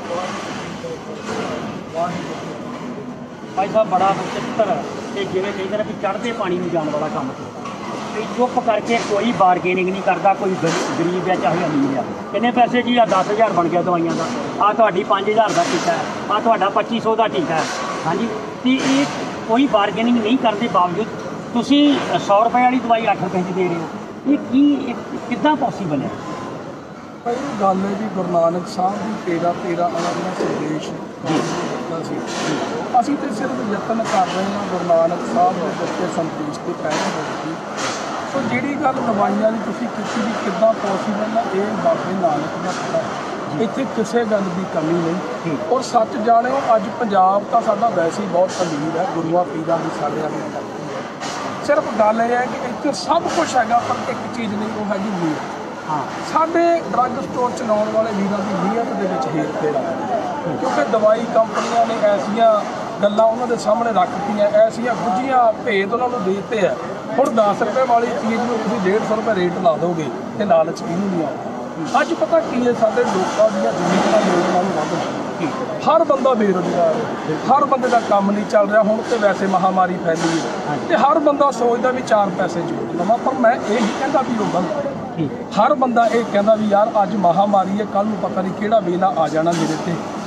ਭਾਈ ਸਾਹਿਬ ਬੜਾ ਬਚਿੱਤਰ ਅਤੇ ਜਿਵੇਂ ਕਹਿੰਦੇ ਨੇ ਵੀ ਚੜ੍ਹਦੇ ਪਾਣੀ ਨੂੰ ਜਾਣ ਵਾਲਾ ਕੰਮ ਕੀਤਾ ਵੀ ਚੁੱਪ ਕਰਕੇ ਕੋਈ ਬਾਰਗੇਨਿੰਗ ਨਹੀਂ ਕਰਦਾ। ਕੋਈ ਗਰੀਬ ਹੈ ਚਾਹੇ ਅਮੀਰ ਆ ਕਿੰਨੇ ਪੈਸੇ ਜੀ ਆ ਦਸ ਹਜ਼ਾਰ ਬਣ ਗਿਆ ਦਵਾਈਆਂ ਦਾ ਆ ਤੁਹਾਡੀ ਪੰਜ ਹਜ਼ਾਰ ਦਾ ਟੀਕਾ ਹੈ ਆ ਤੁਹਾਡਾ ਪੱਚੀ ਸੌ ਦਾ ਟੀਕਾ ਹੈ ਹਾਂਜੀ ਅਤੇ ਇਹ ਕੋਈ ਬਾਰਗੇਨਿੰਗ ਨਹੀਂ ਕਰਨ ਦੇ ਬਾਵਜੂਦ ਤੁਸੀਂ ਸੌ ਰੁਪਏ ਵਾਲੀ ਦਵਾਈ ਅੱਠ ਰੁਪਏ 'ਚ ਦੇ ਰਹੇ ਹੋ। ਇਹ ਕੀ ਇਹ ਕਿੱਦਾਂ ਪੋਸੀਬਲ ਹੈ? ਭਾਈ ਗੱਲ ਹੈ ਜੀ ਗੁਰੂ ਨਾਨਕ ਸਾਹਿਬ ਦੀ ਤੇਰਾ ਤੇਰਾ ਉਹਨਾਂ ਦਾ ਸੰਦੇਸ਼ ਦਿੱਤਾ ਸੀ। ਅਸੀਂ ਤੇ ਸਿਰਫ ਯਤਨ ਕਰ ਰਹੇ ਹਾਂ ਗੁਰੂ ਨਾਨਕ ਸਾਹਿਬ ਦੇ ਦਿੱਤੇ ਸੰਦੇਸ਼ ਤੇ ਪਹਿਲ ਹੋਵੇਗੀ। ਸੋ ਜਿਹੜੀ ਗੱਲ ਦਵਾਈਆਂ ਦੀ ਤੁਸੀਂ ਕੀਤੀ ਵੀ ਕਿੱਦਾਂ ਪੋਸੀਬਲ ਹੈ ਇਹ ਬਾਬੇ ਨਾਨਕ ਦਾ ਪਤਾ ਹੈ। ਇੱਥੇ ਕਿਸੇ ਗੱਲ ਦੀ ਕਮੀ ਨਹੀਂ ਔਰ ਸੱਚ ਜਾਣਿਓ ਅੱਜ ਪੰਜਾਬ ਤਾਂ ਸਾਡਾ ਵੈਸੇ ਹੀ ਬਹੁਤ ਅਮੀਰ ਹੈ ਗੁਰੂਆਂ ਪੀਰਾਂ ਦੀ ਸਾਡੇ ਵਾਲੀ ਧਰਤੀ ਹੈ। ਸਿਰਫ ਗੱਲ ਇਹ ਹੈ ਕਿ ਇੱਥੇ ਸਭ ਕੁਝ ਹੈਗਾ ਪਰ ਇੱਕ ਚੀਜ਼ ਨਹੀਂ ਉਹ ਹੈਗੀ ਨੀਅਤ। ਹਾਂ ਸਾਡੇ ਡਰੱਗ ਸਟੋਰ ਚਲਾਉਣ ਵਾਲੇ ਵੀਰਾਂ ਦੀ ਨੀਅਤ ਦੇ ਵਿੱਚ ਹੇਰ ਫੇਰ ਆ ਕਿਉਂਕਿ ਦਵਾਈ ਕੰਪਨੀਆਂ ਨੇ ਐਸੀਆਂ ਗੱਲਾਂ ਉਹਨਾਂ ਦੇ ਸਾਹਮਣੇ ਰੱਖਤੀਆਂ ਐਸੀਆਂ ਗੁੱਝੀਆਂ ਭੇਦ ਉਹਨਾਂ ਨੂੰ ਦੇ ਦਿੱਤੇ ਆ। ਹੁਣ ਦਸ ਰੁਪਏ ਵਾਲੀ ਚੀਜ਼ ਨੂੰ ਤੁਸੀਂ ਡੇਢ ਸੌ ਰੁਪਏ ਰੇਟ ਲਾ ਦੋਗੇ ਤੇ ਲਾਲਚ ਕਿਹਨੂੰ ਨਹੀਂ ਆਉਂਦਾ। ਅੱਜ ਪਤਾ ਕੀ ਹੈ ਸਾਡੇ ਲੋਕਾਂ ਦੀਆਂ ਜ਼ਮੀਨਾਂ ਲੋਕਾਂ ਨੂੰ ਵੱਧ ਹਰ ਬੰਦਾ ਬੇਰੁਜ਼ਗਾਰ ਹੈ ਹਰ ਬੰਦੇ ਦਾ ਕੰਮ ਨਹੀਂ ਚੱਲ ਰਿਹਾ। ਹੁਣ ਤੇ ਵੈਸੇ ਮਹਾਮਾਰੀ ਫੈਲੀ ਹੈ ਤੇ ਹਰ ਬੰਦਾ ਸੋਚਦਾ ਵੀ ਚਾਰ ਪੈਸੇ ਜੋੜ ਲਵਾਂ ਪਰ ਮੈਂ ਇਹ ਨਹੀਂ ਕਹਿੰਦਾ ਵੀ ਉਹ ਗਲਤ ਹਰ ਬੰਦਾ ਇਹ ਕਹਿੰਦਾ ਵੀ ਯਾਰ ਅੱਜ ਮਹਾਮਾਰੀ ਹੈ ਕੱਲ੍ਹ ਨੂੰ ਪਤਾ ਨਹੀਂ ਕਿਹੜਾ ਵੇਲਾ ਆ ਜਾਣਾ ਮੇਰੇ ਤੇ